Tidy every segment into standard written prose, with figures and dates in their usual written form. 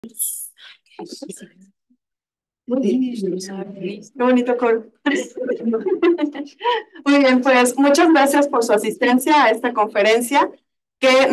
Qué bonito coro. Muy bien, pues muchas gracias por su asistencia a esta conferencia que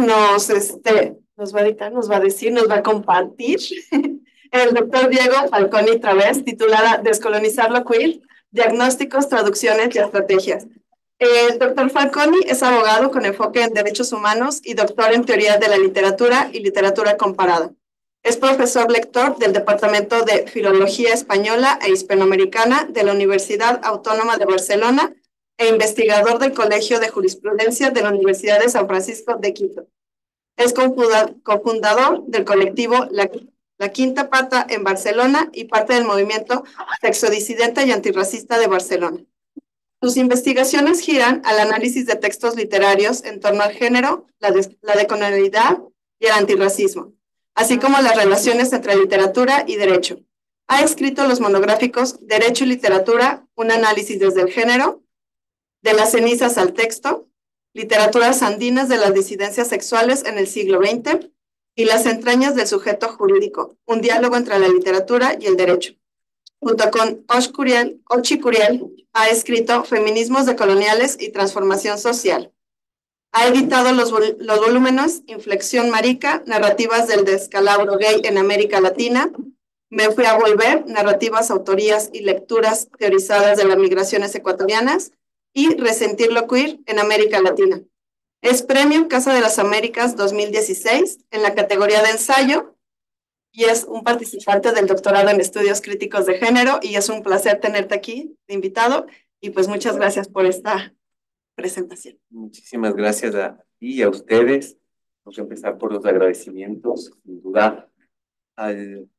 nos va a dictar, nos va a decir, nos va a compartir el doctor Diego Falconi Través, titulada Descolonizar lo queer, diagnósticos, traducciones y estrategias. El doctor Falconi es abogado con enfoque en derechos humanos y doctor en teoría de la literatura y literatura comparada. Es profesor lector del Departamento de Filología Española e Hispanoamericana de la Universidad Autónoma de Barcelona e investigador del Colegio de Jurisprudencia de la Universidad de San Francisco de Quito. Es cofundador del colectivo La Quinta Pata en Barcelona y parte del movimiento sexodisidente y antirracista de Barcelona. Sus investigaciones giran al análisis de textos literarios en torno al género, la decolonialidad y el antirracismo, así como las relaciones entre literatura y derecho. Ha escrito los monográficos Derecho y Literatura, un análisis desde el género, De las cenizas al texto, Literaturas andinas de las disidencias sexuales en el siglo XX y Las entrañas del sujeto jurídico, un diálogo entre la literatura y el derecho. Junto con Ochi Curiel, ha escrito Feminismos decoloniales y Transformación Social. Ha editado los volúmenes Inflexión Marica, Narrativas del Descalabro Gay en América Latina, Me Fui a Volver, Narrativas, Autorías y Lecturas Teorizadas de las Migraciones Ecuatorianas, y Resentir lo Queer en América Latina. Es Premio Casa de las Américas 2016 en la categoría de ensayo y es un participante del doctorado en estudios críticos de género y es un placer tenerte aquí de invitado y pues muchas gracias por esta presentación. Muchísimas gracias a ti y a ustedes. Vamos a empezar por los agradecimientos, sin duda, al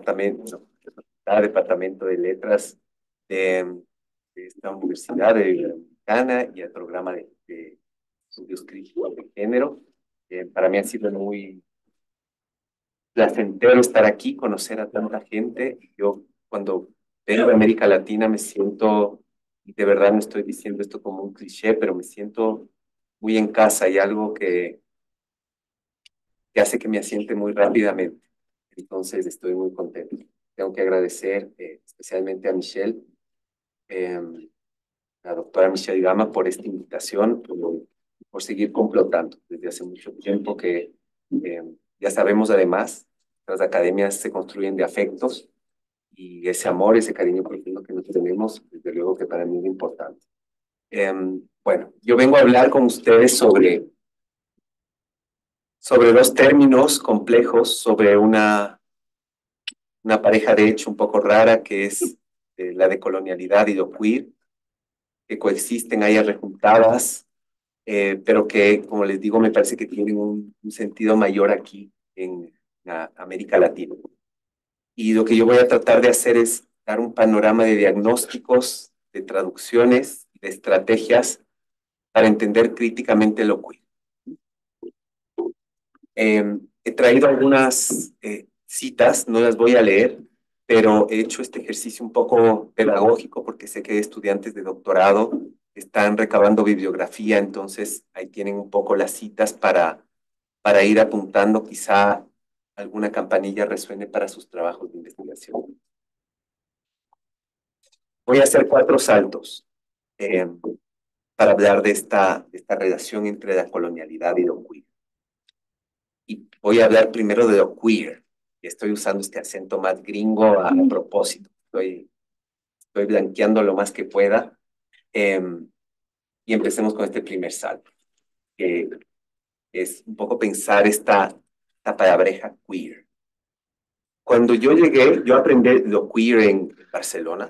departamento de letras de esta universidad de Iberoamericana y al programa de estudios críticos de género. Para mí ha sido muy placentero estar aquí, conocer a tanta gente. Yo cuando vengo de América Latina me siento, y de verdad no estoy diciendo esto como un cliché, pero me siento muy en casa y algo que hace que me asiente muy rápidamente. Entonces estoy muy contento. Tengo que agradecer especialmente a Michelle, eh, la doctora Michelle Gama, por esta invitación, por seguir complotando desde hace mucho tiempo que ya sabemos además, las academias se construyen de afectos y ese amor, ese cariño profundo que nos tenemos, desde luego que para mí es importante. Bueno, yo vengo a hablar con ustedes sobre dos términos complejos, sobre una pareja de hecho un poco rara que es la decolonialidad y lo queer, que coexisten ahí rejuntadas, pero que, como les digo, me parece que tienen un sentido mayor aquí en América Latina. Y lo que yo voy a tratar de hacer es dar un panorama de diagnósticos, de traducciones, de estrategias para entender críticamente lo queer. He traído algunas citas, no las voy a leer, pero he hecho este ejercicio un poco pedagógico porque sé que estudiantes de doctorado están recabando bibliografía, entonces ahí tienen un poco las citas para ir apuntando, quizá alguna campanilla resuene para sus trabajos de investigación. Voy a hacer 4 saltos para hablar de esta relación entre la colonialidad y lo queer. Y voy a hablar primero de lo queer. Y estoy usando este acento más gringo a propósito. Estoy blanqueando lo más que pueda. Y empecemos con este primer salto, que es un poco pensar esta palabreja queer. Cuando yo llegué, yo aprendí lo queer en Barcelona.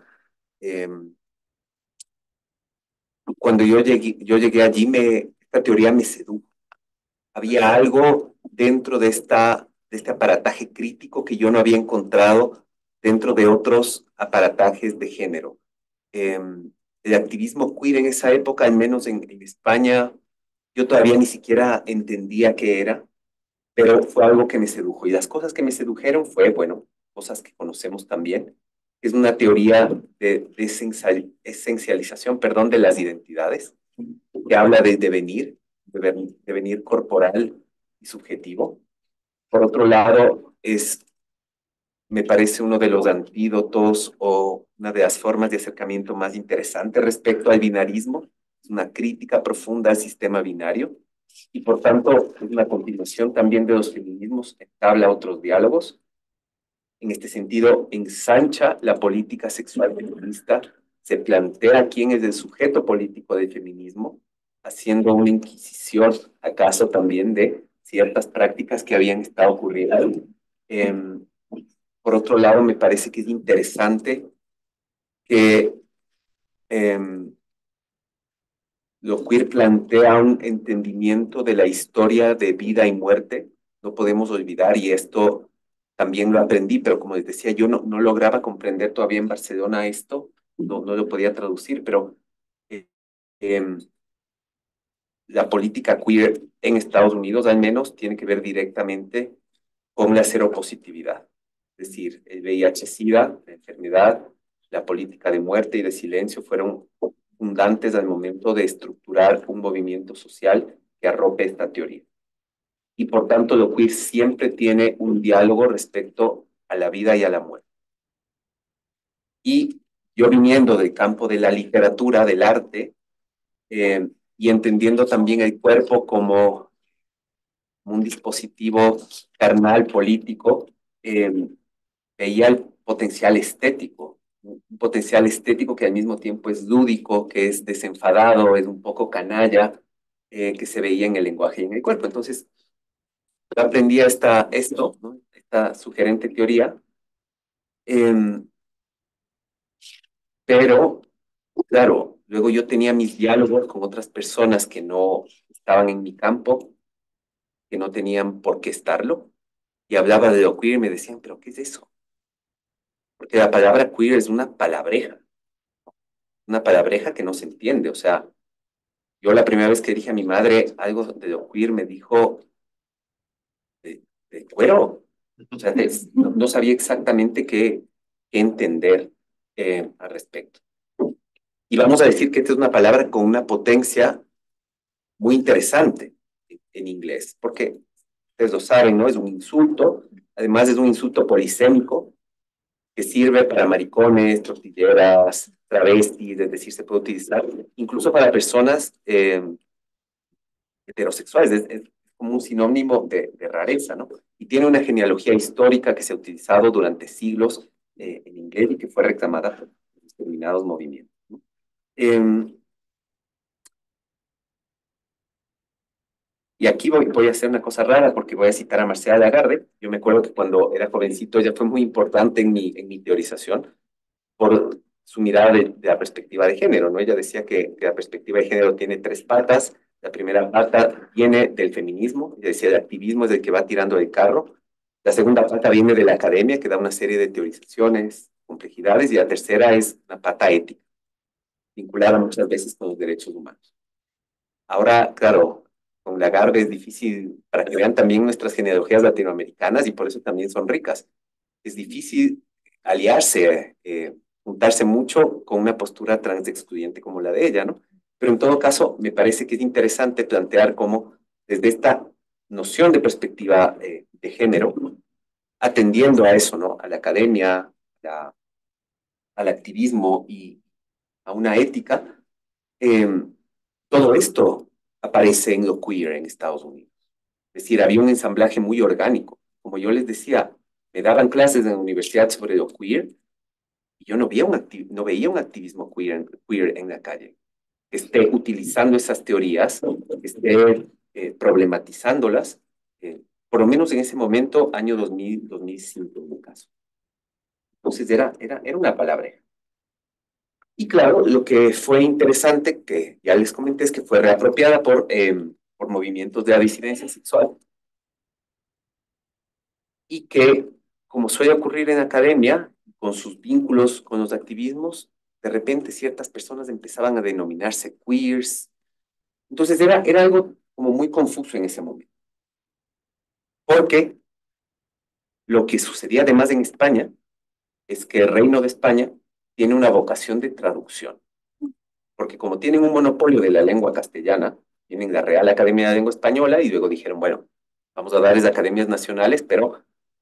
Cuando yo llegué allí, esta teoría me sedujo. Había algo dentro de este aparataje crítico que yo no había encontrado dentro de otros aparatajes de género. El activismo queer en esa época, al menos en España, yo todavía ni siquiera entendía qué era, pero fue algo que me sedujo. Y las cosas que me sedujeron fue, bueno, cosas que conocemos también. Es una teoría de esencialización, perdón, de las identidades, que habla de devenir corporal y subjetivo. Por otro lado, es me parece uno de los antídotos o una de las formas de acercamiento más interesantes respecto al binarismo. Es una crítica profunda al sistema binario y por tanto es una continuación también de los feminismos, entabla otros diálogos. En este sentido, ensancha la política sexual feminista, se plantea quién es el sujeto político del feminismo, haciendo una inquisición, acaso también de ciertas prácticas que habían estado ocurriendo. Eh, por otro lado, me parece que es interesante que eh, lo queer plantea un entendimiento de la historia de vida y muerte. No podemos olvidar, y esto también lo aprendí, pero como les decía, yo no lograba comprender todavía en Barcelona esto, no lo podía traducir, pero eh, eh, la política queer en Estados Unidos al menos tiene que ver directamente con la seropositividad. Es decir, el VIH-Sida, la enfermedad, la política de muerte y de silencio fueron fundantes al momento de estructurar un movimiento social que arrope esta teoría. Y por tanto, lo queer siempre tiene un diálogo respecto a la vida y a la muerte. Y yo viniendo del campo de la literatura, del arte, y entendiendo también el cuerpo como un dispositivo carnal político, veía el potencial estético, un potencial estético que al mismo tiempo es lúdico, que es desenfadado, es un poco canalla, que se veía en el lenguaje y en el cuerpo. Entonces, yo aprendí esto, ¿no? Esta sugerente teoría, eh, pero, claro, luego yo tenía mis diálogos con otras personas que no estaban en mi campo, que no tenían por qué estarlo, y hablaba de lo queer y me decían, pero ¿qué es eso? Porque la palabra queer es una palabreja que no se entiende. O sea, yo la primera vez que dije a mi madre algo de lo queer me dijo, de cuero. O sea, no sabía exactamente qué entender al respecto. Y vamos a decir que esta es una palabra con una potencia muy interesante en inglés, porque ustedes lo saben, ¿no? Es un insulto, además es un insulto polisémico que sirve para maricones, tortilleras, travestis, es decir, se puede utilizar incluso para personas heterosexuales, es como un sinónimo de rareza, ¿no? Y tiene una genealogía histórica que se ha utilizado durante siglos en inglés y que fue reclamada por determinados movimientos, ¿no? Y aquí voy a hacer una cosa rara porque voy a citar a Marcela Lagarde. Yo me acuerdo que cuando era jovencito ella fue muy importante en mi teorización por su mirada de la perspectiva de género, ¿no? Ella decía que la perspectiva de género tiene tres patas. La primera pata viene del feminismo, ella decía el activismo es el que va tirando el carro. La segunda pata viene de la academia, que da una serie de teorizaciones, complejidades, y la tercera es una pata ética, vinculada muchas veces con los derechos humanos. Ahora, claro, con Lagarde es difícil para que vean también nuestras genealogías latinoamericanas y por eso también son ricas. Es difícil aliarse, juntarse mucho con una postura transexcluyente como la de ella, ¿no? Pero en todo caso, me parece que es interesante plantear cómo desde esta noción de perspectiva de género, atendiendo a eso, ¿no? A la academia, al activismo y a una ética, eh, todo esto aparece en lo queer en Estados Unidos. Es decir, había un ensamblaje muy orgánico. Como yo les decía, me daban clases en la universidad sobre lo queer y yo no veía un activismo queer en la calle que esté utilizando esas teorías, que esté problematizándolas, por lo menos en ese momento, año 2000, 2005 en mi caso. Entonces era una palabra. Y claro, lo que fue interesante, que ya les comenté, es que fue reapropiada por movimientos de la disidencia sexual y que, como suele ocurrir en academia, con sus vínculos con los activismos, de repente ciertas personas empezaban a denominarse queers. Entonces era algo como muy confuso en ese momento, porque lo que sucedía además en España es que el Reino de España tiene una vocación de traducción, porque como tienen un monopolio de la lengua castellana, tienen la Real Academia de Lengua Española y luego dijeron, bueno, vamos a darles academias nacionales, pero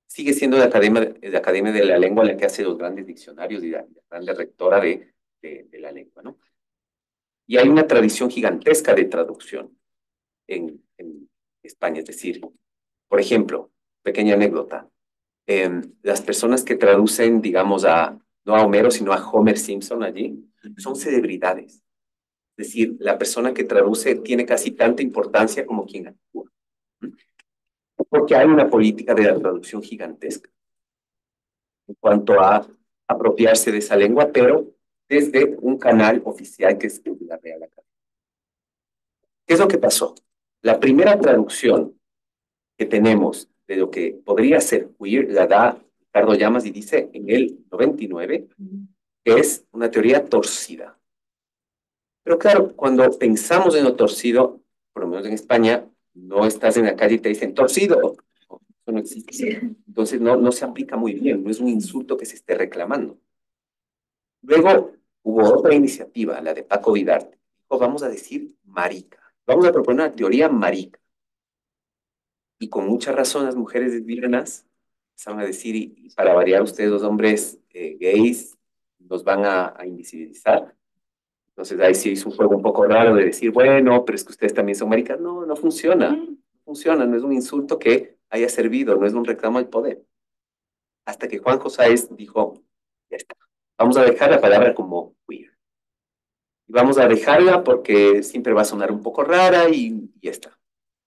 sigue siendo la Academia de la Lengua la que hace los grandes diccionarios y la grande rectora de la lengua, ¿no? Y hay una tradición gigantesca de traducción en España. Es decir, por ejemplo, pequeña anécdota, las personas que traducen, digamos, no a Homero, sino a Homer Simpson allí, son celebridades. Es decir, la persona que traduce tiene casi tanta importancia como quien actúa. Porque hay una política de la traducción gigantesca en cuanto a apropiarse de esa lengua, pero desde un canal oficial que es la Real Academia. ¿Qué es lo que pasó? La primera traducción que tenemos de lo que podría ser queer la da Ricardo Llamas y dice en el 99 que es una teoría torcida. Pero claro, cuando pensamos en lo torcido, por lo menos en España, no estás en la calle y te dicen torcido. Eso no existe. Sí. Entonces no se aplica muy bien, no es un insulto que se esté reclamando. Luego hubo otra iniciativa, la de Paco Vidarte. Dijo, vamos a decir marica. Vamos a proponer una teoría marica. Y con mucha razón las mujeres lesbianas empezaron a decir, y para variar ustedes los hombres gays los van a invisibilizar. Entonces ahí sí hizo un juego un poco raro de decir, bueno, pero es que ustedes también son maricas. No, no funciona. No funciona, no es un insulto que haya servido, no es un reclamo al poder. Hasta que Juan Sáez dijo, ya está, vamos a dejar la palabra como queer. Y vamos a dejarla porque siempre va a sonar un poco rara y ya está.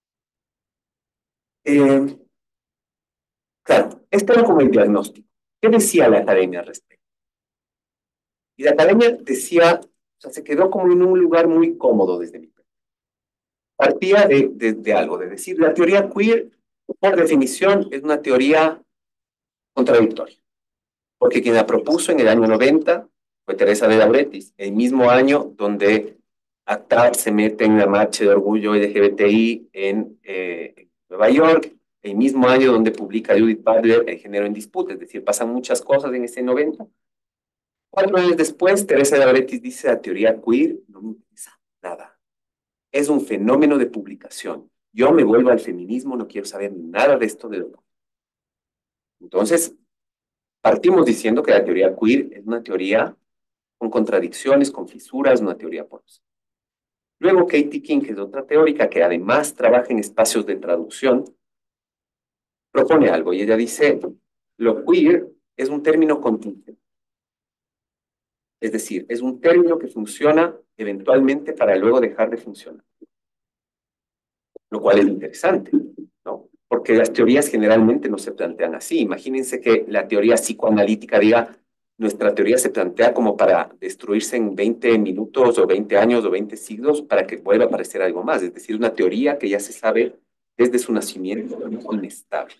Eh, claro, esto era como el diagnóstico. ¿Qué decía la academia al respecto? Y la academia decía, o sea, se quedó como en un lugar muy cómodo desde mi perspectiva. Partía de algo, de decir, la teoría queer, por definición, es una teoría contradictoria, porque quien la propuso en el año 90 fue Teresa de Lauretis, el mismo año donde ACTAD se mete en la marcha de orgullo LGBTI en Nueva York, el mismo año donde publica Judith Butler El género en disputa, es decir, pasan muchas cosas en ese 90. 4 años después, Teresa de Lauretis dice, la teoría queer no me interesa nada. Es un fenómeno de publicación. Yo me vuelvo al feminismo, no quiero saber nada de esto de lo. Entonces, partimos diciendo que la teoría queer es una teoría con contradicciones, con fisuras, una teoría porosa. Luego, Katie King, que es otra teórica que además trabaja en espacios de traducción, propone algo y ella dice, lo queer es un término contingente. Es decir, es un término que funciona eventualmente para luego dejar de funcionar. Lo cual es interesante, ¿no? Porque las teorías generalmente no se plantean así. Imagínense que la teoría psicoanalítica diga, nuestra teoría se plantea como para destruirse en 20 minutos o 20 años o 20 siglos para que vuelva a aparecer algo más. Es decir, una teoría que ya se sabe desde su nacimiento es inestable.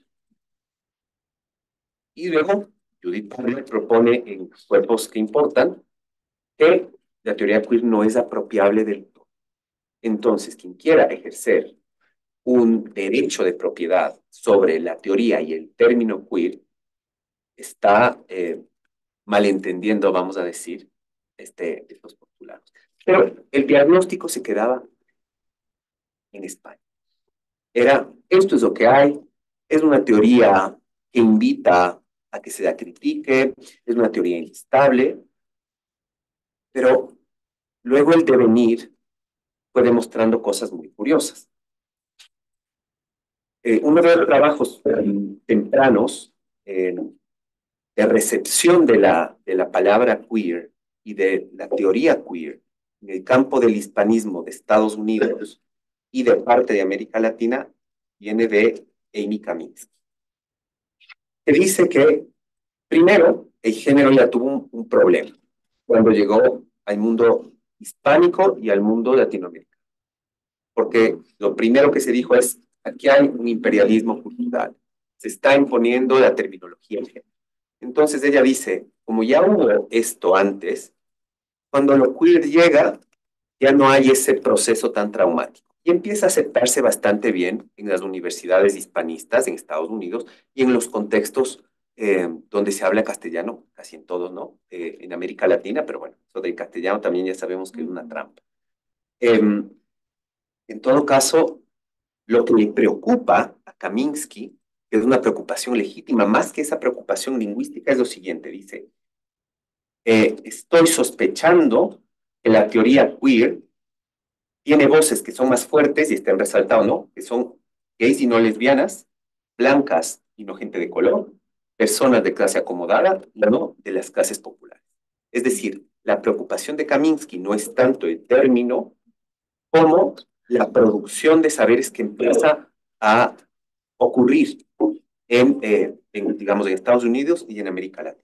Y luego, Judith Butler propone en Cuerpos que importan que la teoría queer no es apropiable del todo. Entonces, quien quiera ejercer un derecho de propiedad sobre la teoría y el término queer está malentendiendo, vamos a decir, estos postulados. Pero el diagnóstico se quedaba en España. Era, esto es lo que hay, es una teoría que invita a que se la critique, es una teoría inestable, pero luego el devenir fue demostrando cosas muy curiosas. Uno de los trabajos tempranos de recepción de la palabra queer y de la teoría queer en el campo del hispanismo de Estados Unidos y de parte de América Latina viene de Amy Kaminsky, que dice que, primero, el género ya tuvo un problema cuando llegó al mundo hispánico y al mundo latinoamericano. Porque lo primero que se dijo es, aquí hay un imperialismo cultural, se está imponiendo la terminología del género. Entonces ella dice, como ya hubo esto antes, cuando lo queer llega, ya no hay ese proceso tan traumático. Y empieza a aceptarse bastante bien en las universidades hispanistas en Estados Unidos y en los contextos donde se habla castellano, casi en todos, ¿no? En América Latina, pero bueno, eso del castellano también ya sabemos que es una trampa. En todo caso, lo que le preocupa a Kaminsky que es una preocupación legítima, más que esa preocupación lingüística, es lo siguiente, dice, estoy sospechando que la teoría queer tiene voces que son más fuertes y están resaltados, ¿no? Que son gays y no lesbianas, blancas y no gente de color, personas de clase acomodada y no de las clases populares. Es decir, la preocupación de Kaminsky no es tanto el término como la producción de saberes que empieza a ocurrir digamos, en Estados Unidos y en América Latina.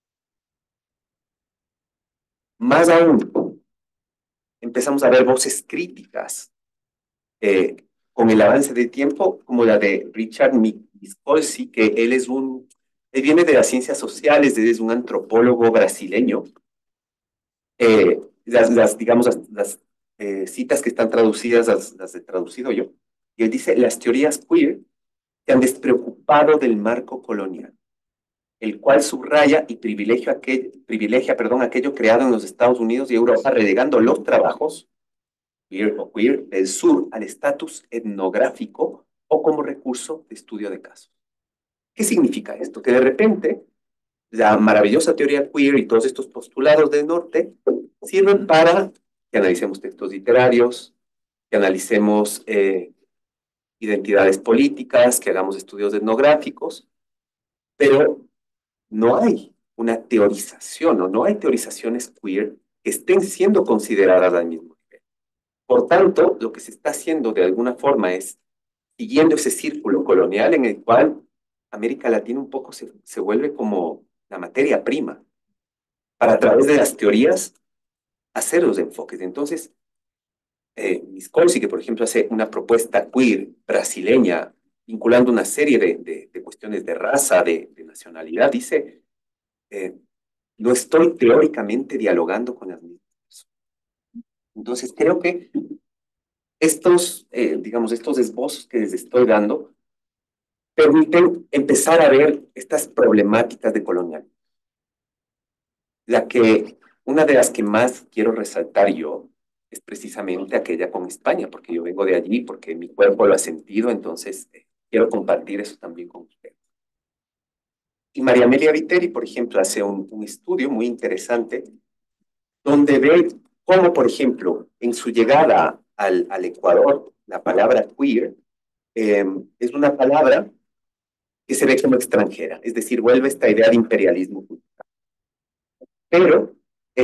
Más aún, empezamos a ver voces críticas eh, con el avance del tiempo, como la de Richard Miscolci, que él viene de las ciencias sociales, él es un antropólogo brasileño. Digamos, citas que están traducidas, las he traducido yo, y él dice, las teorías queer se han despreocupado del marco colonial, el cual subraya y privilegia, aquello creado en los Estados Unidos y Europa, relegando los trabajos queer o queer del sur al estatus etnográfico o como recurso de estudio de casos. ¿Qué significa esto? Que de repente la maravillosa teoría queer y todos estos postulados del norte sirven para que analicemos textos literarios, que analicemos identidades políticas, que hagamos estudios etnográficos, pero no hay una teorización o no hay teorizaciones queer que estén siendo consideradas al mismo nivel. Por tanto, lo que se está haciendo de alguna forma es siguiendo ese círculo colonial en el cual América Latina un poco se vuelve como la materia prima para a través de las teorías hacer los enfoques. Entonces, Miscolci, que por ejemplo hace una propuesta queer brasileña, vinculando una serie de cuestiones de raza, de nacionalidad, dice, no estoy teóricamente dialogando con las mismas personas. Entonces, creo que digamos, estos esbozos que les estoy dando permiten empezar a ver estas problemáticas de colonial. Una de las que más quiero resaltar yo es precisamente aquella con España, porque yo vengo de allí, porque mi cuerpo lo ha sentido, entonces quiero compartir eso también con ustedes. Y María Amelia Viteri, por ejemplo, hace un estudio muy interesante donde ve cómo, por ejemplo, en su llegada al Ecuador, la palabra queer es una palabra que se ve como extranjera, es decir, vuelve esta idea de imperialismo cultural. Pero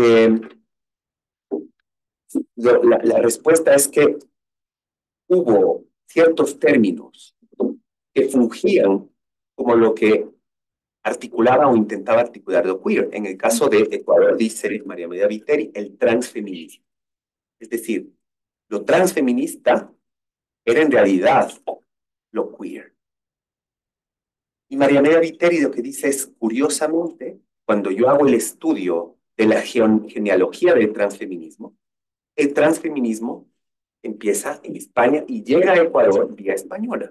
la respuesta es que hubo ciertos términos que fungían como lo que articulaba o intentaba articular lo queer. En el caso de Ecuador, dice María Amelia Viteri, el transfeminismo. Es decir, lo transfeminista era en realidad lo queer. Y María Amelia Viteri lo que dice es, curiosamente, cuando yo hago el estudio de la genealogía del transfeminismo, el transfeminismo empieza en España y llega a Ecuador vía española.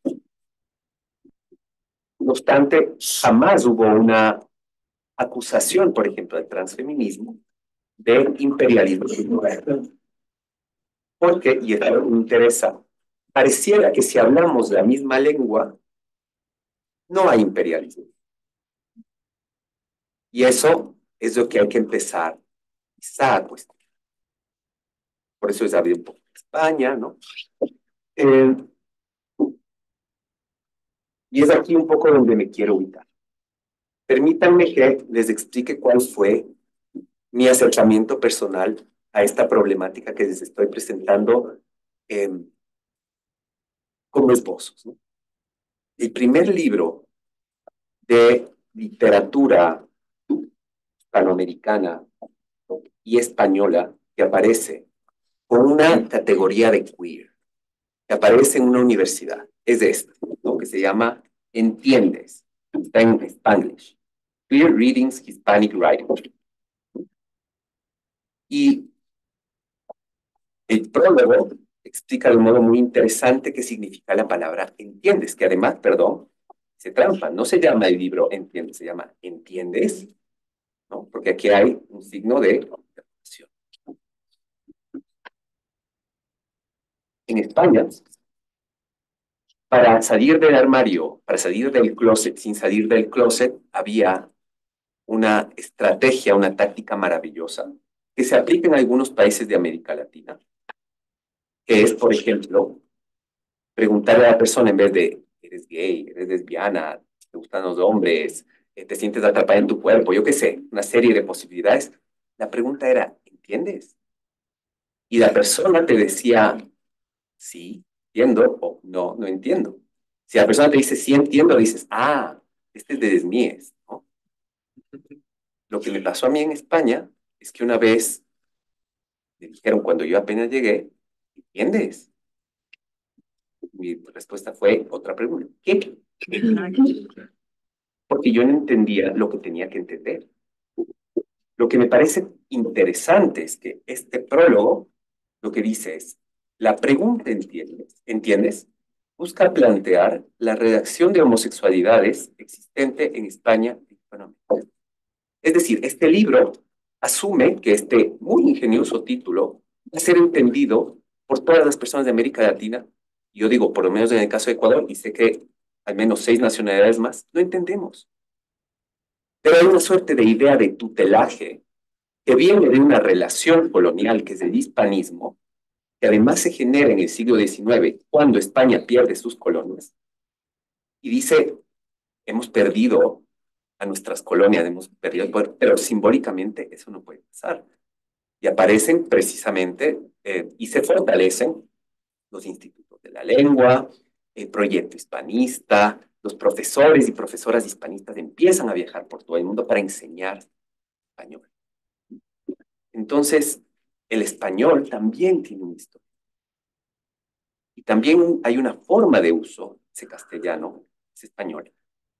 No obstante, jamás hubo una acusación, por ejemplo, del transfeminismo de imperialismo cultural. Porque, y esto me interesa, pareciera que si hablamos la misma lengua, no hay imperialismo. Y eso es lo que hay que empezar quizá a cuestionar. Por eso es abrir un poco España, ¿no? Eh, y es aquí un poco donde me quiero ubicar. Permítanme que les explique cuál fue mi acercamiento personal a esta problemática que les estoy presentando como esbozos, ¿no? El primer libro de literatura hispanoamericana y española que aparece con una categoría de queer, que aparece en una universidad, es este, ¿no? Que se llama Entiendes, está en Spanglish, Queer Readings Hispanic Writing. Y el prólogo explica de un modo muy interesante qué significa la palabra entiendes, que además, perdón, se trampa, no se llama el libro entiendes, se llama entiendes, ¿no? Porque aquí hay un signo de interrogación. En España, para salir del armario, para salir del closet, sin salir del closet, había una estrategia, una táctica maravillosa que se aplica en algunos países de América Latina, que es, por ejemplo, preguntarle a la persona en vez de, ¿eres gay? ¿Eres lesbiana? ¿Te gustan los hombres? ¿Te sientes atrapada en tu cuerpo? Yo qué sé, una serie de posibilidades. La pregunta era, ¿entiendes? Y la persona te decía, sí, entiendo, o no, no entiendo. Si la persona te dice, sí entiendo, dices, ah, este es de desmies, ¿no? Lo que me pasó a mí en España es que una vez me dijeron, cuando yo apenas llegué, ¿entiendes? Mi respuesta fue otra pregunta. ¿Qué? Porque yo no entendía lo que tenía que entender. Lo que me parece interesante es que este prólogo lo que dice es, la pregunta ¿entiendes? ¿Entiendes? Busca plantear la redacción de homosexualidades existente en España y Hispanoamérica. Es decir, este libro asume que este muy ingenioso título va a ser entendido por todas las personas de América Latina. Yo digo, por lo menos en el caso de Ecuador, y sé que al menos 6 nacionalidades más, no entendemos. Pero hay una suerte de idea de tutelaje que viene de una relación colonial que es el hispanismo, que además se genera en el siglo XIX, cuando España pierde sus colonias, y dice, hemos perdido a nuestras colonias, hemos perdido el poder, pero simbólicamente eso no puede pasar. Y aparecen precisamente y se fortalecen los institutos de la lengua, el proyecto hispanista, los profesores y profesoras hispanistas empiezan a viajar por todo el mundo para enseñar español. Entonces, el español también tiene una historia. Y también hay una forma de uso, ese castellano, ese español,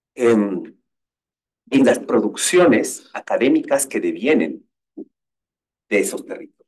en las producciones académicas que devienen de esos territorios.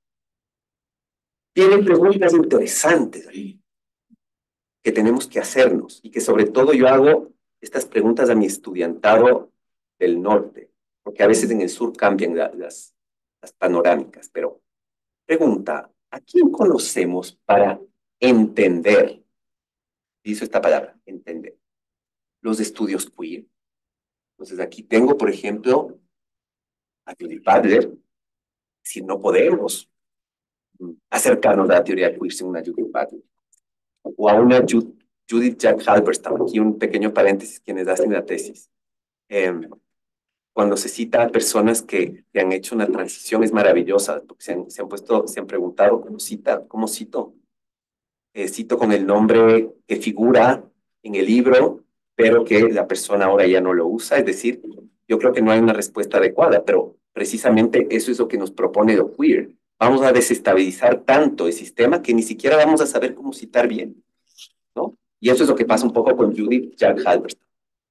Tienen preguntas interesantes ahí que tenemos que hacernos y que sobre todo yo hago estas preguntas a mi estudiantado del norte, porque a veces en el sur cambian las panorámicas, pero pregunta, ¿a quién conocemos para entender? Dice esta palabra, entender. Los estudios queer. Entonces aquí tengo, por ejemplo, a Judy Butler, si no podemos acercarnos a la teoría queer sin una Judy Butler, o a una Judith Jack Halberstam, aquí un pequeño paréntesis, quienes hacen la tesis. Cuando se cita a personas que han hecho una transición es maravillosa, porque se han preguntado cómo cito. Cito con el nombre que figura en el libro, pero que la persona ahora ya no lo usa. Es decir, yo creo que no hay una respuesta adecuada, pero precisamente eso es lo que nos propone lo queer. Vamos a desestabilizar tanto el sistema que ni siquiera vamos a saber cómo citar bien, ¿no? Y eso es lo que pasa un poco con Judith Jack Halberstam.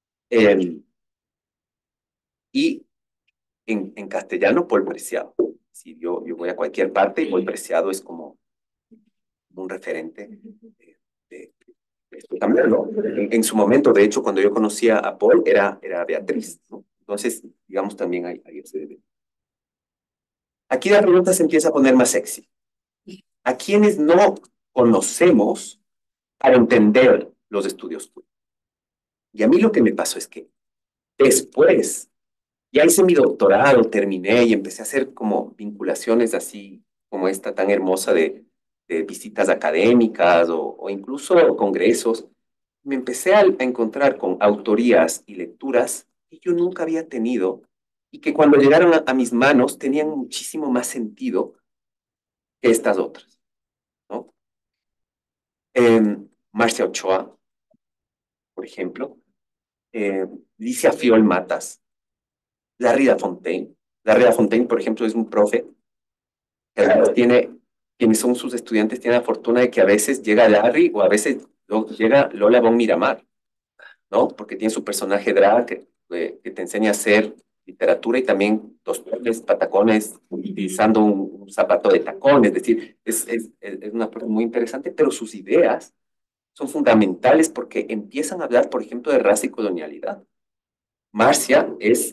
Y en castellano, Paul Preciado. Si yo voy a cualquier parte y Paul Preciado es como un referente de esto también, ¿no? En su momento, de hecho, cuando yo conocía a Paul, era Beatriz, ¿no? Entonces, digamos, también hay ese... Aquí la pregunta se empieza a poner más sexy. ¿A quiénes no conocemos para entender los estudios queer? Y a mí lo que me pasó es que después, ya hice mi doctorado, terminé y empecé a hacer como vinculaciones así, como esta tan hermosa de visitas académicas o incluso congresos. Me empecé a encontrar con autorías y lecturas que yo nunca había tenido y que cuando llegaron a mis manos tenían muchísimo más sentido que estas otras, ¿no? Marcia Ochoa, por ejemplo, eh, Licia Fiol Matas, Larry Lafontaine. Larry Lafontaine, por ejemplo, es un profe que además tiene, quienes son sus estudiantes tienen la fortuna de que a veces llega Larry o a veces llega Lola von Miramar, ¿no? Porque tiene su personaje drag que te enseña a hacer literatura y también dos toques, patacones, utilizando un zapato de tacón, es decir, es una persona muy interesante, pero sus ideas son fundamentales porque empiezan a hablar, por ejemplo, de raza y colonialidad. Marcia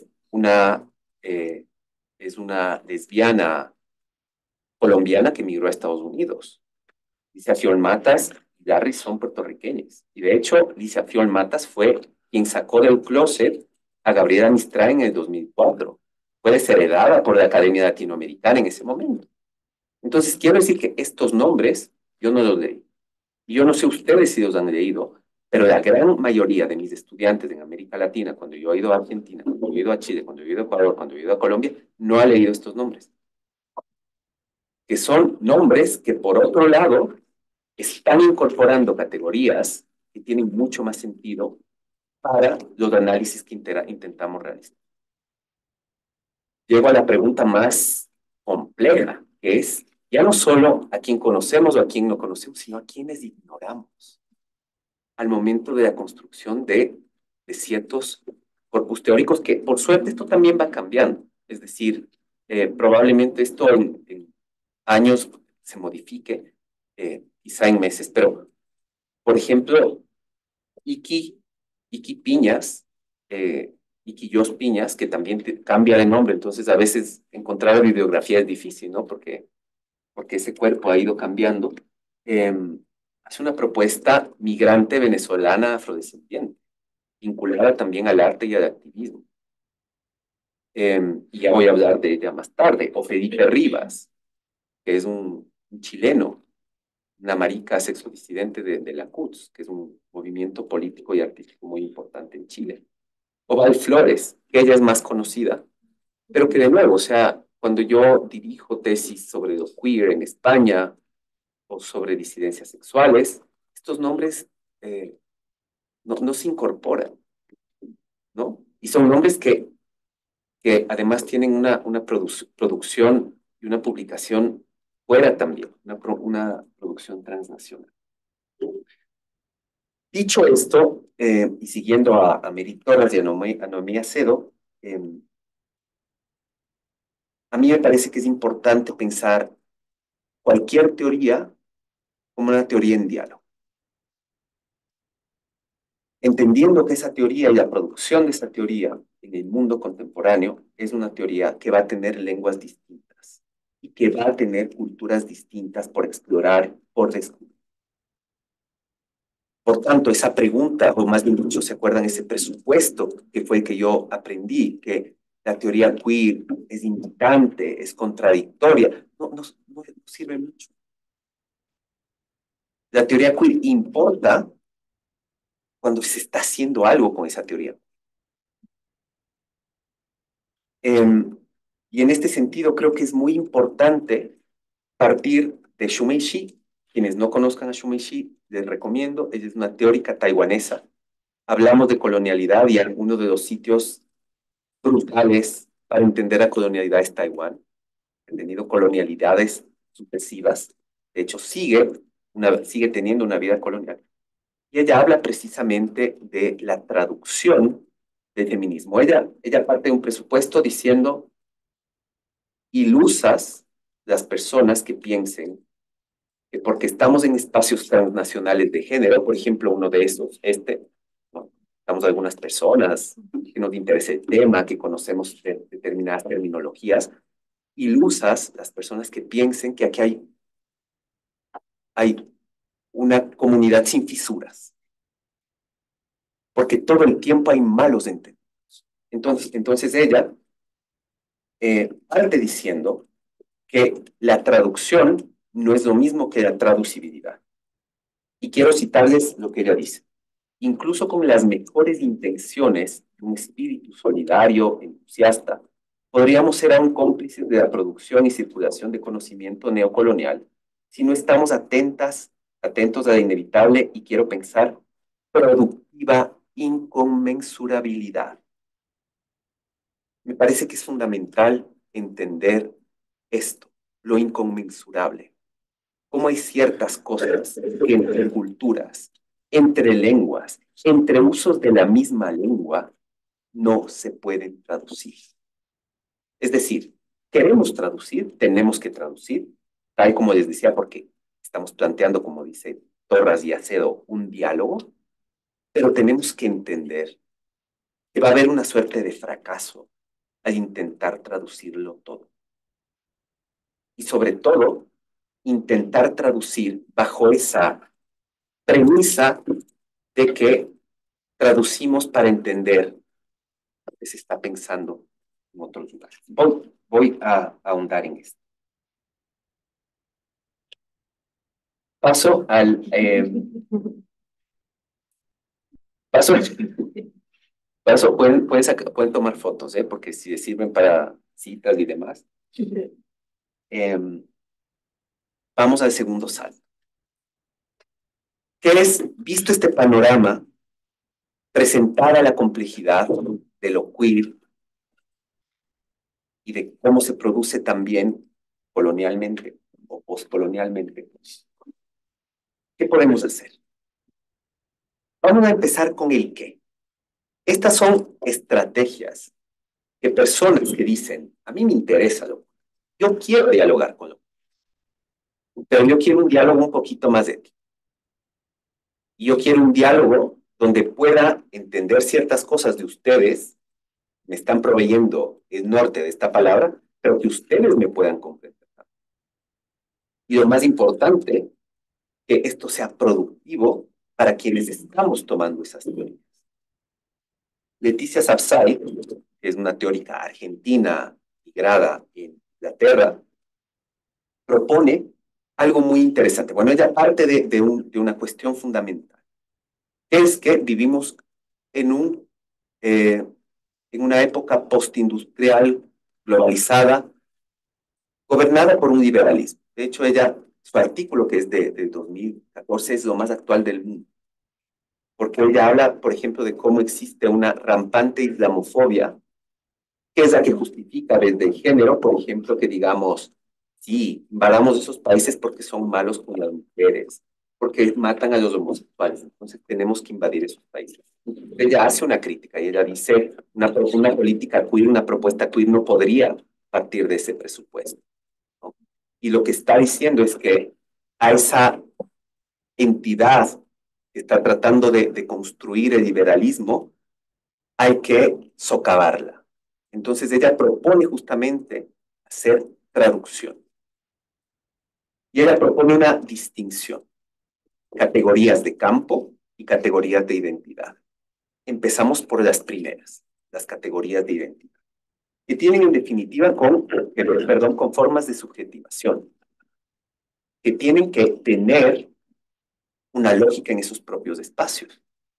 eh, es una lesbiana colombiana que migró a Estados Unidos. Dice a Fiol Matas, Larry son puertorriqueños. Y de hecho, Licia Fiol Matas fue quien sacó del closet a Gabriela Mistral en el 2004. Fue desheredada por la Academia Latinoamericana en ese momento. Entonces, quiero decir que estos nombres yo no los leí. Y yo no sé ustedes si los han leído, pero la gran mayoría de mis estudiantes en América Latina, cuando yo he ido a Argentina, cuando yo he ido a Chile, cuando yo he ido a Ecuador, cuando yo he ido a Colombia, no ha leído estos nombres. Que son nombres que, por otro lado, están incorporando categorías que tienen mucho más sentido para los análisis que intentamos realizar. Llego a la pregunta más compleja, que es ya no solo a quién conocemos o a quién no conocemos, sino a quienes ignoramos al momento de la construcción de ciertos corpus teóricos, que por suerte esto también va cambiando. Es decir, probablemente esto en años se modifique, quizá en meses, pero por ejemplo, Iki, Iki Piñas, Iki Yos Piñas, que también cambia de nombre, entonces a veces encontrar la bibliografía es difícil, ¿no? Porque ese cuerpo ha ido cambiando. Eh, Hace una propuesta migrante venezolana afrodescendiente, vinculada también al arte y al activismo. Y ya voy a hablar de ella más tarde. O Felipe Rivas, que es un chileno, una marica sexodisidente de la CUTS, que es un movimiento político y artístico muy importante en Chile. O Val Flores, que ella es más conocida, pero que de nuevo, o sea, cuando yo dirijo tesis sobre lo queer en España o sobre disidencias sexuales, estos nombres no se incorporan, ¿no? Y son nombres que además tienen una producción y una publicación fuera también, una producción transnacional. Dicho esto, y siguiendo a Meritoras y a Noemí Acedo, a mí me parece que es importante pensar cualquier teoría como una teoría en diálogo, entendiendo que esa teoría y la producción de esa teoría en el mundo contemporáneo es una teoría que va a tener lenguas distintas y que va a tener culturas distintas por explorar, por descubrir. Por tanto, esa pregunta, o más bien dicho, ¿se acuerdan ese presupuesto que fue el que yo aprendí? Que la teoría queer es invitante, es contradictoria. No sirve mucho. La teoría queer importa cuando se está haciendo algo con esa teoría. Y en este sentido creo que es muy importante partir de Shumei Shi. Quienes no conozcan a Shumei Shi, les recomiendo. Ella es una teórica taiwanesa. Hablamos de colonialidad y algunos de los sitios brutales para entender la colonialidad es Taiwán. Han tenido colonialidades sucesivas. De hecho, sigue teniendo una vida colonial. Y ella habla precisamente de la traducción del feminismo. Ella parte de un presupuesto diciendo ilusas las personas que piensen que porque estamos en espacios transnacionales de género, por ejemplo, uno de esos, ¿no? Estamos algunas personas que nos interesa el tema, que conocemos determinadas terminologías, ilusas las personas que piensen que aquí hay una comunidad sin fisuras, porque todo el tiempo hay malos entendidos. Entonces ella parte diciendo que la traducción no es lo mismo que la traducibilidad. Y quiero citarles lo que ella dice. Incluso con las mejores intenciones de un espíritu solidario, entusiasta, podríamos ser aún cómplices de la producción y circulación de conocimiento neocolonial si no estamos atentos a la inevitable, y quiero pensar, productiva inconmensurabilidad. Me parece que es fundamental entender esto, lo inconmensurable. Cómo hay ciertas cosas que entre culturas, entre lenguas, entre usos de la misma lengua, no se pueden traducir. Es decir, queremos traducir, tenemos que traducir, tal como les decía, porque estamos planteando, como dice Torras y Acedo, un diálogo, pero tenemos que entender que va a haber una suerte de fracaso al intentar traducirlo todo. Y sobre todo, intentar traducir bajo esa premisa de que traducimos para entender lo que se está pensando en otros lugares. Voy a ahondar en esto. Paso al... paso, pueden tomar fotos, porque si sirven para citas y demás. Vamos al segundo salto. ¿Qué es, visto este panorama, presentar a la complejidad de lo queer y de cómo se produce también colonialmente o postcolonialmente? ¿Qué podemos hacer? Vamos a empezar con el qué. Estas son estrategias que personas que dicen, a mí me interesa yo quiero dialogar con pero yo quiero un diálogo un poquito más ético. Y yo quiero un diálogo donde pueda entender ciertas cosas de ustedes, me están proveyendo el norte de esta palabra, pero que ustedes me puedan comprender. Y lo más importante, que esto sea productivo para quienes estamos tomando esas teorías. Leticia Sapsay, que es una teórica argentina migrada en Inglaterra, propone algo muy interesante. Bueno, ella parte de una cuestión fundamental, que es que vivimos en, en una época postindustrial, globalizada, gobernada por un liberalismo. De hecho, su artículo, que es de 2014, es lo más actual del mundo, porque ella habla, por ejemplo, de cómo existe una rampante islamofobia, que es la que justifica desde el género, por ejemplo, que digamos, sí, invadamos esos países porque son malos con las mujeres, porque matan a los homosexuales, entonces tenemos que invadir esos países. Ella hace una crítica y ella dice, una política queer, una propuesta queer no podría partir de ese presupuesto, ¿no? Y lo que está diciendo es que a esa entidad que está tratando de construir el liberalismo, hay que socavarla. Entonces ella propone justamente hacer traducción. Y ella propone una distinción, categorías de campo y categorías de identidad. Empezamos por las primeras, las categorías de identidad, que tienen en definitiva con formas de subjetivación, que tienen que tener una lógica en esos propios espacios.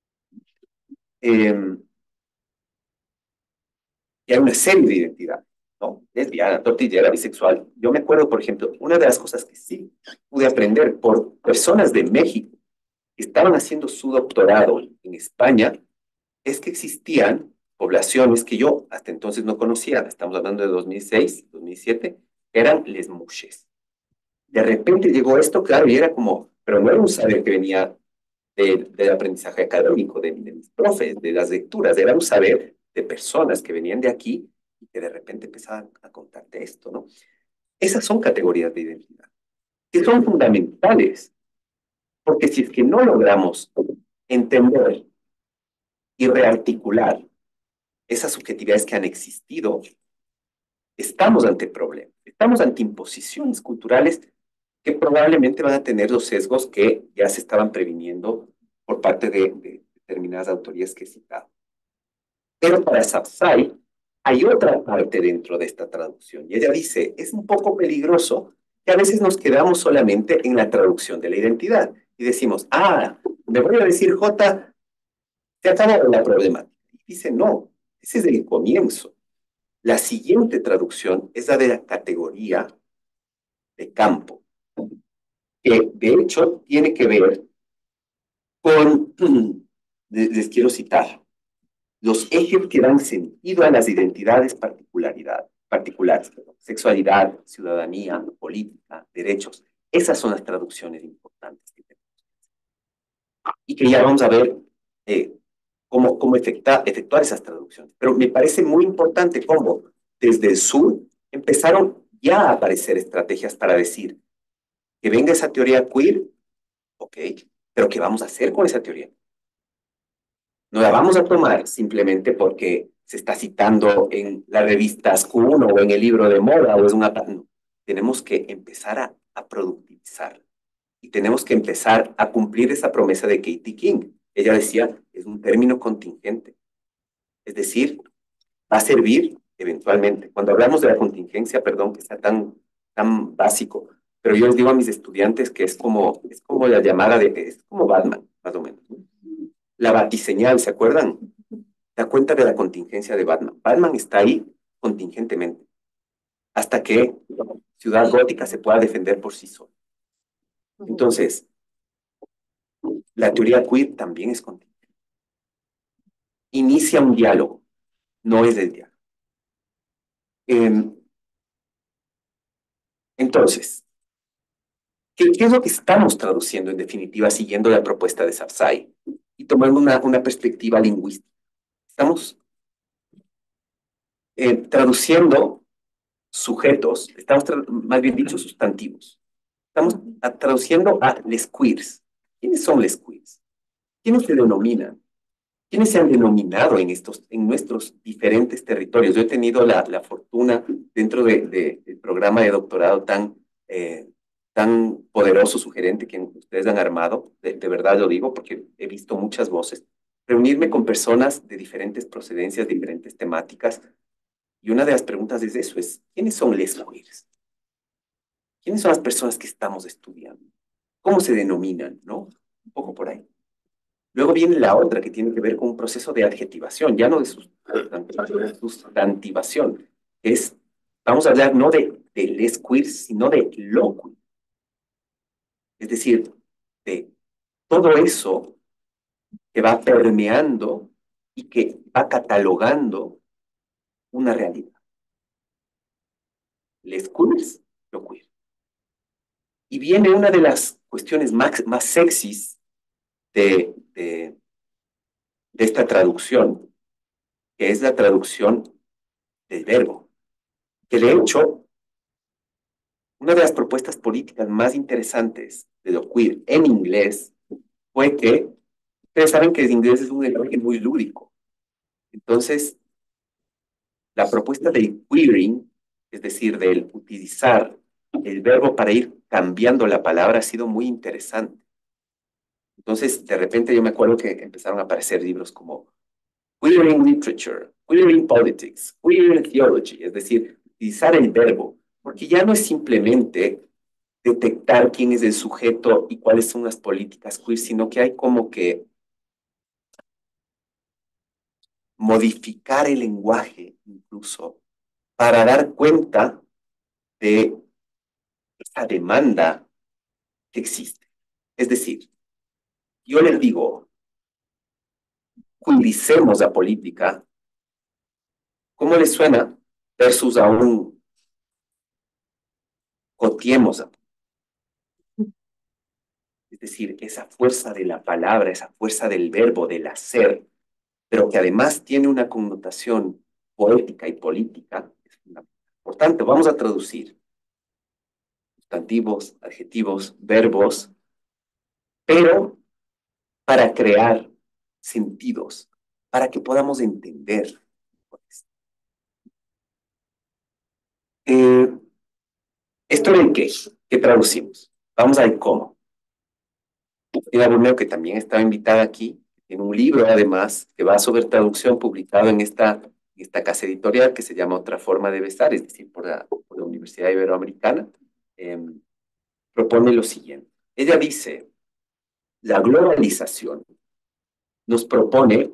Y hay una serie de identidades, ¿no? Lesbiana, tortillera, bisexual. Yo me acuerdo, por ejemplo, una de las cosas que sí pude aprender por personas de México que estaban haciendo su doctorado en España es que existían poblaciones que yo hasta entonces no conocía, estamos hablando de 2006, 2007, eran les muxes. De repente llegó esto, claro, y era como, pero no era un saber que venía del aprendizaje académico, de mis profes, de las lecturas, era un saber de personas que venían de aquí y que de repente empezaban a contarte esto, ¿no? Esas son categorías de identidad, que son fundamentales, porque si es que no logramos entender y rearticular esas subjetividades que han existido, estamos ante problemas, estamos ante imposiciones culturales que probablemente van a tener los sesgos que ya se estaban previniendo por parte de determinadas autorías que he citado. Pero para Sapsay hay otra parte dentro de esta traducción, y ella dice, es un poco peligroso que a veces nos quedamos solamente en la traducción de la identidad, y decimos, me voy a decir J, se acabó la problemática. Y dice, no, ese es el comienzo. La siguiente traducción es la de la categoría de campo, que de hecho tiene que ver con, les quiero citar, los ejes que dan sentido a las identidades particulares, sexualidad, ciudadanía, política, derechos. Esas son las traducciones importantes que tenemos. Y que ya vamos a ver cómo efectuar esas traducciones. Pero me parece muy importante cómo desde el sur empezaron ya a aparecer estrategias para decir que venga esa teoría queer, ok, pero ¿qué vamos a hacer con esa teoría? No la vamos a tomar simplemente porque se está citando en las revistas Q1 o en el libro de moda o es una... No, tenemos que empezar a productivizarla. y tenemos que empezar a cumplir esa promesa de Katie King. Ella decía, es un término contingente, es decir, va a servir eventualmente. Cuando hablamos de la contingencia, perdón que sea tan básico, pero yo les digo a mis estudiantes que es como la llamada es como Batman, más o menos. La batiseñal, ¿se acuerdan? Da cuenta de la contingencia de Batman. Batman está ahí contingentemente, hasta que Ciudad Gótica se pueda defender por sí sola. Entonces, la teoría queer también es contingente. Inicia un diálogo, no es el diálogo. Entonces, ¿qué es lo que estamos traduciendo en definitiva siguiendo la propuesta de Sapsay y tomando una perspectiva lingüística? Estamos traduciendo sujetos, más bien dicho sustantivos. Estamos traduciendo a les queers. ¿Quiénes son les queers? ¿Quiénes se denominan? ¿Quiénes se han denominado en nuestros diferentes territorios? Yo he tenido la fortuna dentro del programa de doctorado tan poderoso, sugerente que ustedes han armado, de verdad lo digo porque he visto muchas voces, reunirme con personas de diferentes procedencias, diferentes temáticas, y una de las preguntas es eso, ¿quiénes son les queers? ¿Quiénes son las personas que estamos estudiando? ¿Cómo se denominan? ¿No? Un poco por ahí. Luego viene la otra que tiene que ver con un proceso de adjetivación, ya no de sustantivación. Vamos a hablar no de les queers, sino de lo queer. Es decir, de todo eso que va permeando y que va catalogando una realidad. Les queers, lo queer. Y viene una de las cuestiones más sexys de esta traducción, que es la traducción del verbo. Que de hecho, una de las propuestas políticas más interesantes de lo queer en inglés fue que, ustedes saben que el inglés es un lenguaje muy lúdico. Entonces, la propuesta del queering, es decir, del utilizar el verbo para ir cambiando la palabra, ha sido muy interesante. Entonces, de repente yo me acuerdo que empezaron a aparecer libros como Queer in Literature, Queer in Politics, Queer in Theology, es decir, utilizar el verbo, porque ya no es simplemente detectar quién es el sujeto y cuáles son las políticas queer, sino que hay como que modificar el lenguaje incluso para dar cuenta de esa demanda que existe. Es decir, yo les digo, queericemos la política, ¿cómo les suena? Versus a un cotiemos a es decir, esa fuerza de la palabra, esa fuerza del verbo, del hacer, pero que además tiene una connotación poética y política, es fundamental. Por tanto, vamos a traducir sustantivos, adjetivos, verbos, pero para crear sentidos, para que podamos entender. Eh, ¿Esto de qué? ¿Qué traducimos? Vamos a ver cómo. Cristina Bruneo, que también estaba invitada aquí, en un libro además, que va sobre traducción publicado en esta casa editorial que se llama Otra forma de besar, es decir, por la Universidad Iberoamericana, eh, propone lo siguiente. Ella dice, la globalización nos propone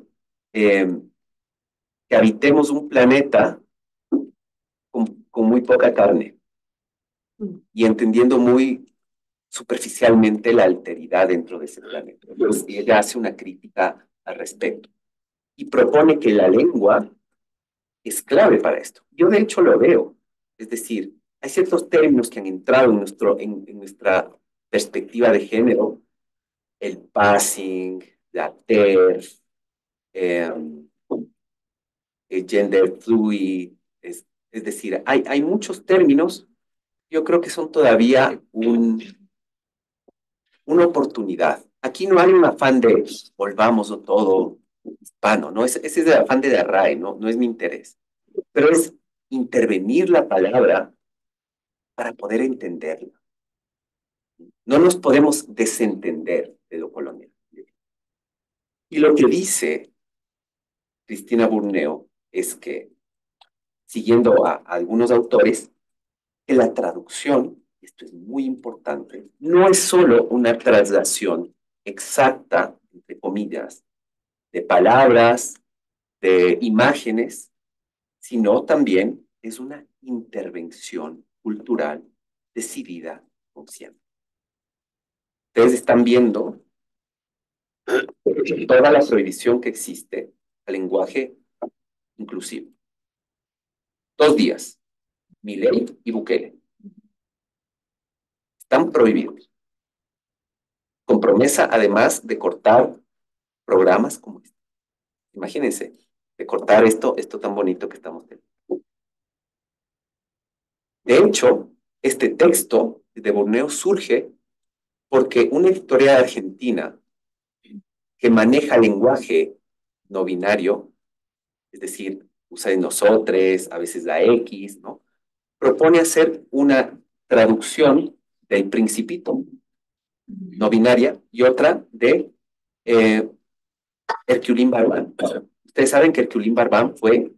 que habitemos un planeta con muy poca carne y entendiendo muy superficialmente la alteridad dentro de ese planeta. Entonces, ella hace una crítica al respecto y propone que la lengua es clave para esto. Yo de hecho lo veo, es decir, hay ciertos términos que han entrado en nuestra perspectiva de género, el passing, la TERF, eh, el gender fluid, es decir, hay muchos términos, yo creo que son todavía una oportunidad. Aquí no hay un afán de volvamos o todo hispano, ¿no? Ese es el afán de la RAE, ¿no? No es mi interés. Pero es intervenir la palabra para poder entenderla. No nos podemos desentender de lo colonial. Y lo que dice Cristina Burneo es que, siguiendo a algunos autores, que la traducción, esto es muy importante, no es solo una traslación exacta, entre comillas, de palabras, de imágenes, sino también es una intervención cultural decidida, consciente. Ustedes están viendo toda la prohibición que existe al lenguaje inclusivo. 2 días, Milei y Bukele, están prohibidos. Con promesa, además, de cortar programas como este. Imagínense, de cortar esto tan bonito que estamos teniendo. De hecho, este texto de Borneo surge porque una editorial argentina que maneja lenguaje no binario, es decir, usa el nosotros, a veces la X, ¿no? Propone hacer una traducción del Principito no binaria y otra de eh, Herculín Barbán. Ustedes saben que Herculín Barbán fue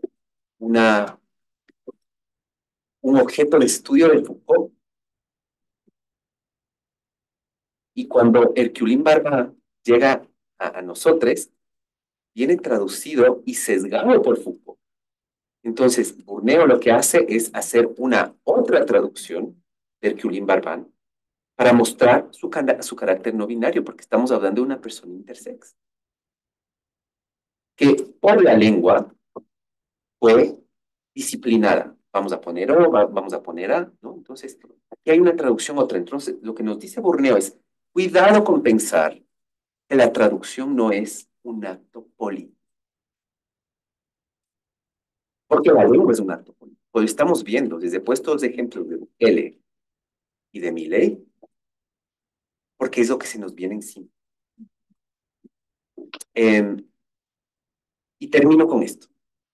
un objeto de estudio de Foucault. Y cuando Herculín Barbán llega a nosotros, viene traducido y sesgado por Foucault. Entonces, Burneo lo que hace es hacer una otra traducción de Herculín Barbán para mostrar su carácter no binario, porque estamos hablando de una persona intersex, que por la lengua fue disciplinada. Vamos a poner O, vamos a poner A, ¿no? Entonces, aquí hay una traducción otra. Entonces, lo que nos dice Burneo es, cuidado con pensar que la traducción no es un acto político, porque la lengua es un acto político. Lo estamos viendo desde puestos de ejemplos de Bukele y de Milei, porque es lo que se nos viene encima. Eh, y termino con esto.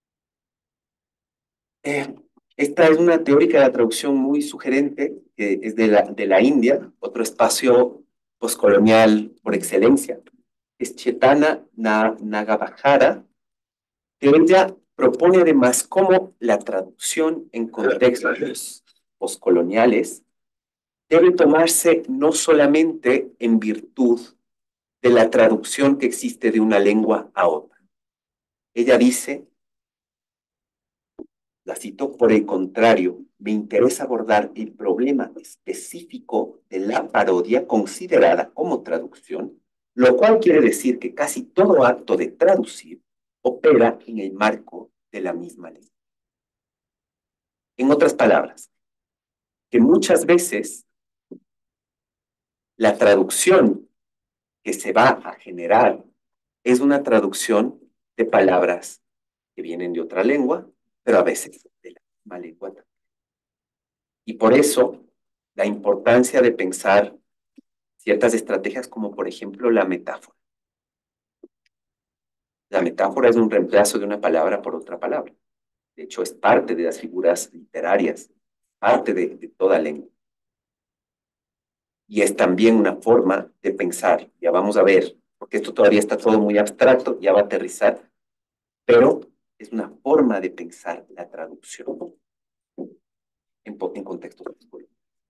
Eh, Esta es una teórica de la traducción muy sugerente, que es de la India, otro espacio postcolonial por excelencia. Es Chetana Nagabhara, que ella propone además cómo la traducción en contextos postcoloniales debe tomarse no solamente en virtud de la traducción que existe de una lengua a otra. Ella dice, la cito, por el contrario, me interesa abordar el problema específico de la parodia considerada como traducción, lo cual quiere decir que casi todo acto de traducir opera en el marco de la misma lengua. En otras palabras, que muchas veces la traducción que se va a generar es una traducción de palabras que vienen de otra lengua, pero a veces de la misma lengua. Y por eso la importancia de pensar ciertas estrategias como por ejemplo la metáfora. La metáfora es un reemplazo de una palabra por otra palabra. De hecho, es parte de las figuras literarias, parte de toda lengua. Y es también una forma de pensar. Ya vamos a ver, porque esto todavía está todo muy abstracto, ya va a aterrizar, pero es una forma de pensar la traducción en contextos de escuela.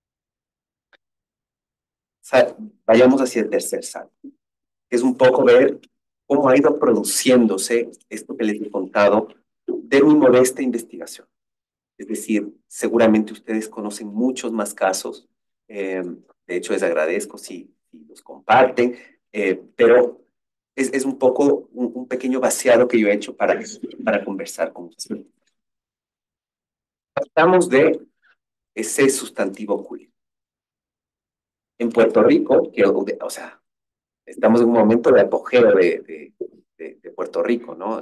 Vayamos hacia el tercer salto, que es un poco ver cómo ha ido produciéndose esto que les he contado de mi modesta investigación. Es decir, seguramente ustedes conocen muchos más casos. De hecho, les agradezco si los comparten, pero es un poco un pequeño vaciado que yo he hecho para conversar con ustedes. Tratamos de ese sustantivo queer. En Puerto Rico, o sea, estamos en un momento de apogeo de Puerto Rico, ¿no?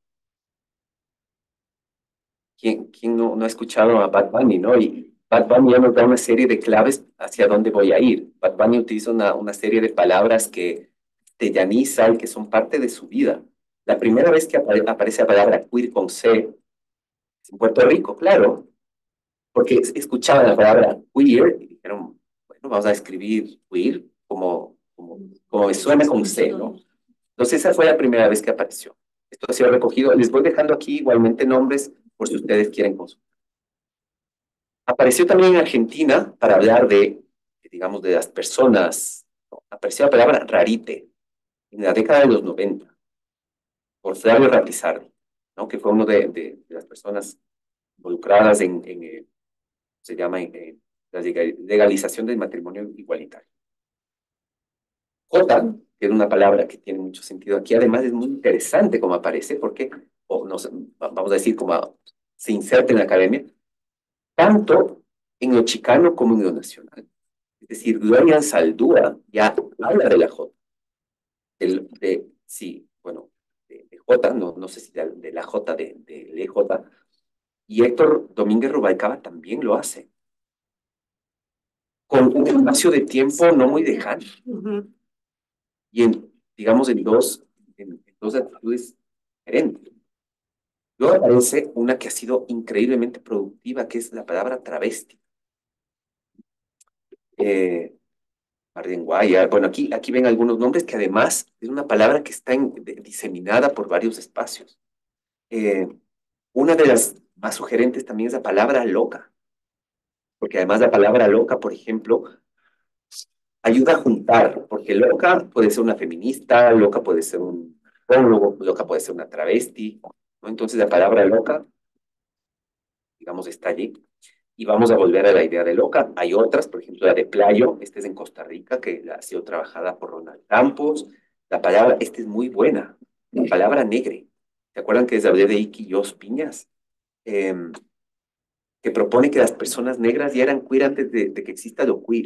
¿Quién no ha escuchado a Bad Bunny, no? Y Bad Bunny ya nos da una serie de claves hacia dónde voy a ir. Bad Bunny utiliza una serie de palabras que te llanizan, que son parte de su vida. La primera vez que aparece la palabra queer con C es en Puerto Rico, claro, porque escuchaban la palabra queer y dijeron, ¿no? Vamos a escribir queer como me suena con C, ¿no? Entonces esa fue la primera vez que apareció. Esto ha sido recogido. Les voy dejando aquí igualmente nombres por si ustedes quieren consultar. Apareció también en Argentina para hablar digamos, de las personas. ¿No? Apareció la palabra rarite en la década de los 90 por Flavio Rapizardi, ¿no? Que fue uno de las personas involucradas se llama, la legalización del matrimonio igualitario. Jota, que es una palabra que tiene mucho sentido aquí, además es muy interesante como aparece, porque, o no, vamos a decir, como se inserta en la academia, tanto en lo chicano como en lo nacional. Es decir, Gloria Saldúa ya habla de la J, sí, bueno, de J, no sé si de la J, de LJ, y Héctor Domínguez Rubalcaba también lo hace, con un espacio de tiempo no muy lejano, y digamos, en dos actitudes diferentes. Luego aparece una que ha sido increíblemente productiva, que es la palabra travesti. Marden Guaya. Bueno, aquí ven algunos nombres que además es una palabra que está diseminada por varios espacios. Eh, una de las más sugerentes también es la palabra loca, porque además la palabra loca, por ejemplo, ayuda a juntar, porque loca puede ser una feminista, loca puede ser un psicólogo, loca puede ser una travesti, ¿no? Entonces la palabra loca, digamos, está allí. Y vamos a volver a la idea de loca. Hay otras, por ejemplo, la de playo, esta es en Costa Rica, que ha sido trabajada por Ronald Campos. La palabra, esta es muy buena, la palabra negre. ¿Se acuerdan que les hablé de Iki Jos Piñas? Que propone que las personas negras ya eran queer antes de que exista lo queer.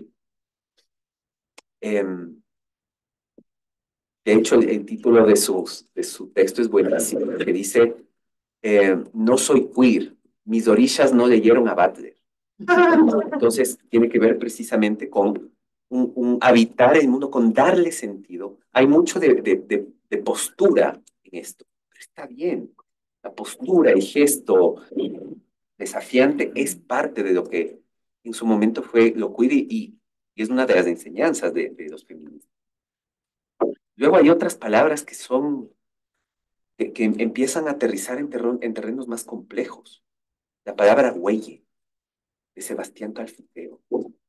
De hecho, el título de su texto es buenísimo, que dice, no soy queer, mis orillas no leyeron a Butler. Entonces, tiene que ver precisamente con un habitar el mundo, con darle sentido. Hay mucho de postura en esto, pero está bien. La postura, el gesto desafiante es parte de lo que en su momento fue lo queer y es una de las enseñanzas de los feministas. Luego hay otras palabras que empiezan a aterrizar en terrenos más complejos. La palabra güeye, de Sebastián Calfuteo.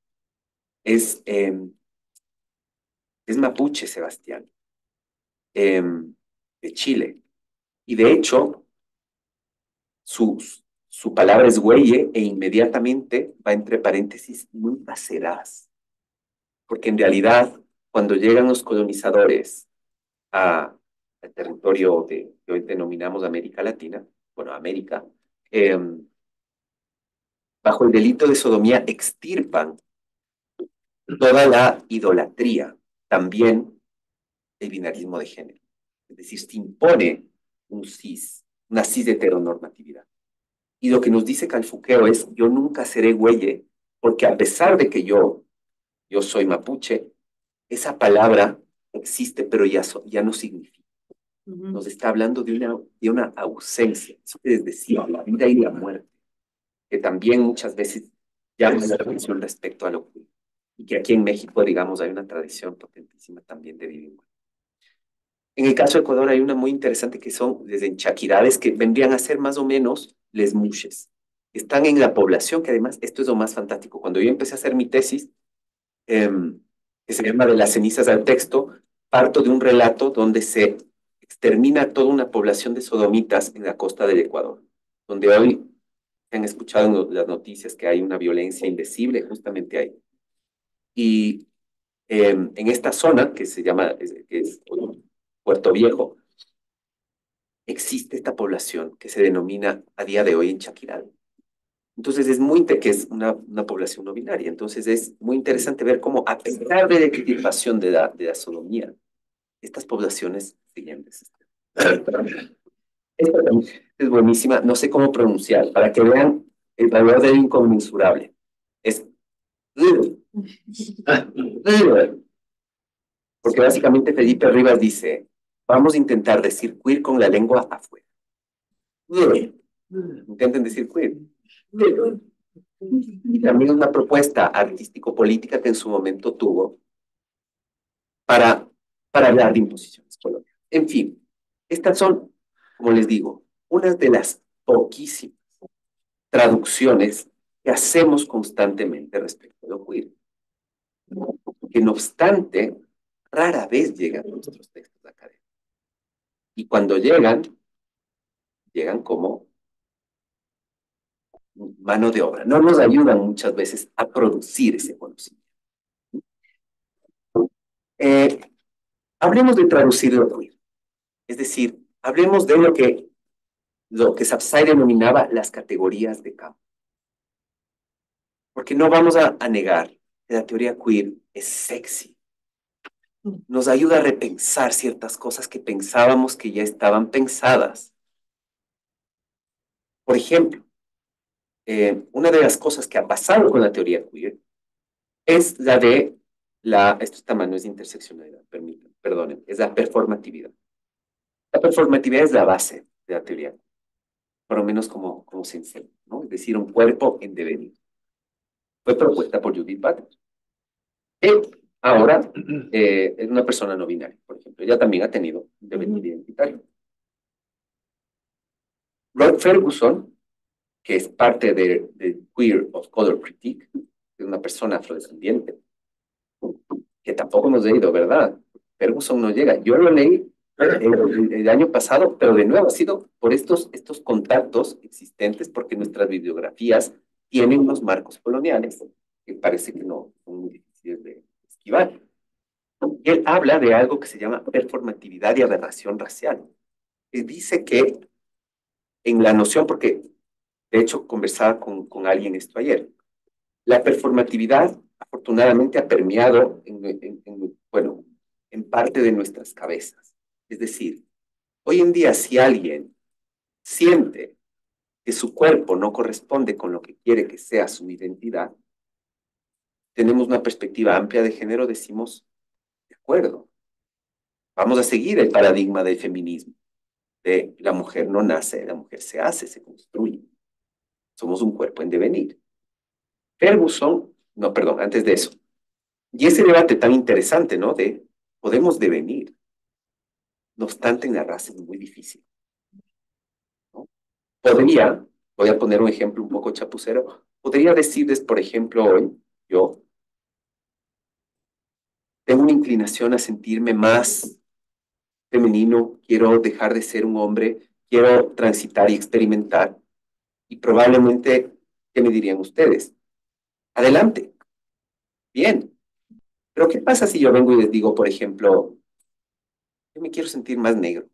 Es, es mapuche, Sebastián, de Chile. Y de hecho, su, su palabra es güeye e inmediatamente va entre paréntesis nunca serás. Porque en realidad, cuando llegan los colonizadores al territorio que hoy denominamos América Latina, bueno, América, eh, bajo el delito de sodomía extirpan toda la idolatría, también el binarismo de género. Es decir, se impone una cis heteronormatividad. Y lo que nos dice Calfuqueo es, yo nunca seré güeye, porque a pesar de que yo soy mapuche, esa palabra existe, pero ya no significa. Nos está hablando de una ausencia. Eso que les decía, la vida y la muerte, que también muchas veces llama la atención respecto a lo que... Y que aquí en México, digamos, hay una tradición potentísima también de vivir. En el caso de Ecuador hay una muy interesante que son desde chaquirades que vendrían a ser más o menos les mushes. Están en la población, que además esto es lo más fantástico. Cuando yo empecé a hacer mi tesis, que se llama De las cenizas al texto, parto de un relato donde se extermina toda una población de sodomitas en la costa del Ecuador, donde hoy han escuchado en las noticias que hay una violencia indecible justamente ahí. Y en esta zona, que se llama, que es Puerto Viejo, existe esta población que se denomina a día de hoy en Chaquiral. Entonces que es una población no binaria. Entonces es muy interesante ver cómo, a pesar de la extirpación de la sodomía, estas poblaciones siguen existiendo. Esta es buenísima, no sé cómo pronunciar, para que vean el valor del inconmensurable. Es porque básicamente Felipe Rivas dice, vamos a intentar decir queer con la lengua afuera. Intenten decir queer. Y también una propuesta artístico-política que en su momento tuvo para, para hablar de imposiciones coloniales. En fin, estas son, como les digo, unas de las poquísimas traducciones que hacemos constantemente respecto a lo queer, que no obstante, rara vez llegan a nuestros textos académicos. Y cuando llegan, llegan como mano de obra. No nos ayudan muchas veces a producir ese conocimiento. Eh, Hablemos de traducir lo queer. Es decir, hablemos de lo que Sapsay denominaba las categorías de campo. Porque no vamos a negar que la teoría queer es sexy. Nos ayuda a repensar ciertas cosas que pensábamos que ya estaban pensadas. Por ejemplo, una de las cosas que ha pasado con la teoría queer es la de esto está mal, no es interseccionalidad, perdonen, es la performatividad. La performatividad es la base de la teoría, por lo menos como se enseña, ¿no? Es decir, un cuerpo en devenir. Fue propuesta por Judith Butler. Que ahora es una persona no binaria, por ejemplo. Ella también ha tenido un devenir identitario. Rod Ferguson, que es parte de Queer of Color Critique, es una persona afrodescendiente, que tampoco hemos leído, ¿verdad? Ferguson no llega. Yo lo leí el año pasado, pero de nuevo ha sido por estos contactos existentes, porque nuestras bibliografías tienen unos marcos coloniales que parece que no son muy difíciles de esquivar. Y él habla de algo que se llama performatividad y aberración racial. Y dice que en la noción, porque de hecho conversaba con alguien esto ayer, la performatividad afortunadamente ha permeado bueno, en parte de nuestras cabezas. Es decir, hoy en día si alguien siente que su cuerpo no corresponde con lo que quiere que sea su identidad, tenemos una perspectiva amplia de género, decimos, de acuerdo, vamos a seguir el paradigma del feminismo, de la mujer no nace, la mujer se hace, se construye. Somos un cuerpo en devenir. Ferguson, no, perdón, antes de eso. Y ese debate tan interesante, ¿no? De podemos devenir. No obstante, en la raza es muy difícil, ¿no? Podría, voy a poner un ejemplo un poco chapucero, podría decirles, por ejemplo, hoy, yo tengo una inclinación a sentirme más femenino, quiero dejar de ser un hombre, quiero transitar y experimentar, y probablemente, ¿qué me dirían ustedes? Adelante, bien. Pero ¿qué pasa si yo vengo y les digo, por ejemplo, yo me quiero sentir más negro,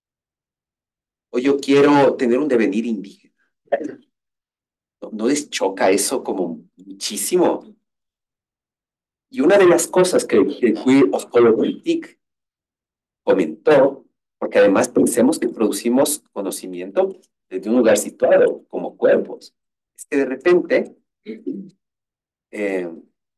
o yo quiero tener un devenir indígena? ¿No les choca eso como muchísimo? Y una de las cosas que el Queer of Color Critique comentó, porque además pensemos que producimos conocimiento desde un lugar situado, como cuerpos, es que de repente eh,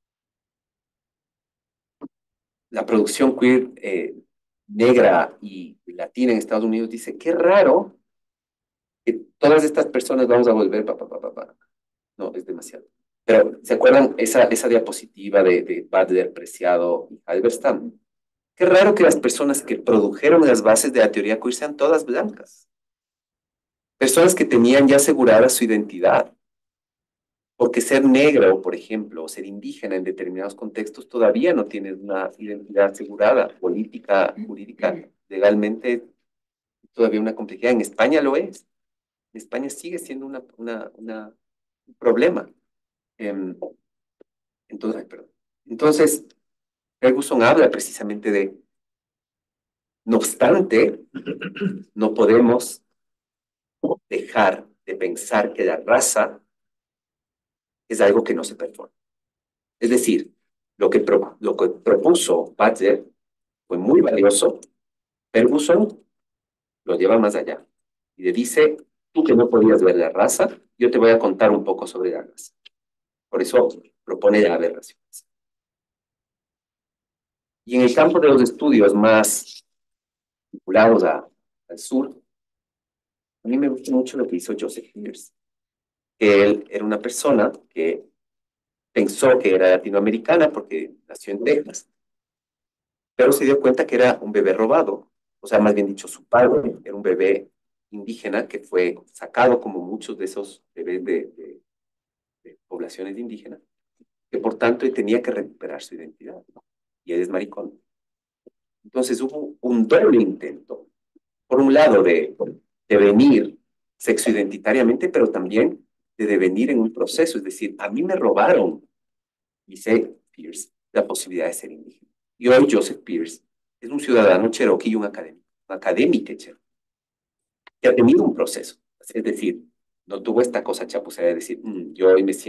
la producción queer negra y latina en Estados Unidos dice, qué raro que todas estas personas vamos a volver, no, es demasiado. Pero, ¿se acuerdan esa diapositiva de Butler, Preciado y Halberstam? Qué raro que las personas que produjeron las bases de la teoría queer sean todas blancas. Personas que tenían ya asegurada su identidad. Porque ser negro, por ejemplo, o ser indígena en determinados contextos todavía no tienes una identidad asegurada, política, jurídica, legalmente, todavía una complejidad. En España lo es. En España sigue siendo un problema. Em, entonces, perdón. Entonces, Ferguson habla precisamente de, no obstante, no podemos dejar de pensar que la raza es algo que no se performa. Es decir, lo que propuso Butler fue muy valioso. Ferguson lo lleva más allá y le dice, tú que no podías ver la raza, yo te voy a contar un poco sobre la raza. Por eso propone la aberración. Y en el campo de los estudios más vinculados al sur, a mí me gusta mucho lo que hizo Joseph Peirce, que él era una persona que pensó que era latinoamericana porque nació en Texas, pero se dio cuenta que era un bebé robado, o sea, más bien dicho, su padre era un bebé indígena que fue sacado como muchos de esos bebés de poblaciones indígenas, que por tanto él tenía que recuperar su identidad, ¿no? Y él es maricón. Entonces hubo un doble intento, por un lado de venir sexoidentitariamente, pero también de devenir en un proceso, es decir, a mí me robaron, dice Pierce, la posibilidad de ser indígena. Y hoy Joseph Pierce es un ciudadano cherokee y un académico cherokee, que ha tenido un proceso. Es decir, no tuvo esta cosa chapucera de decir, yo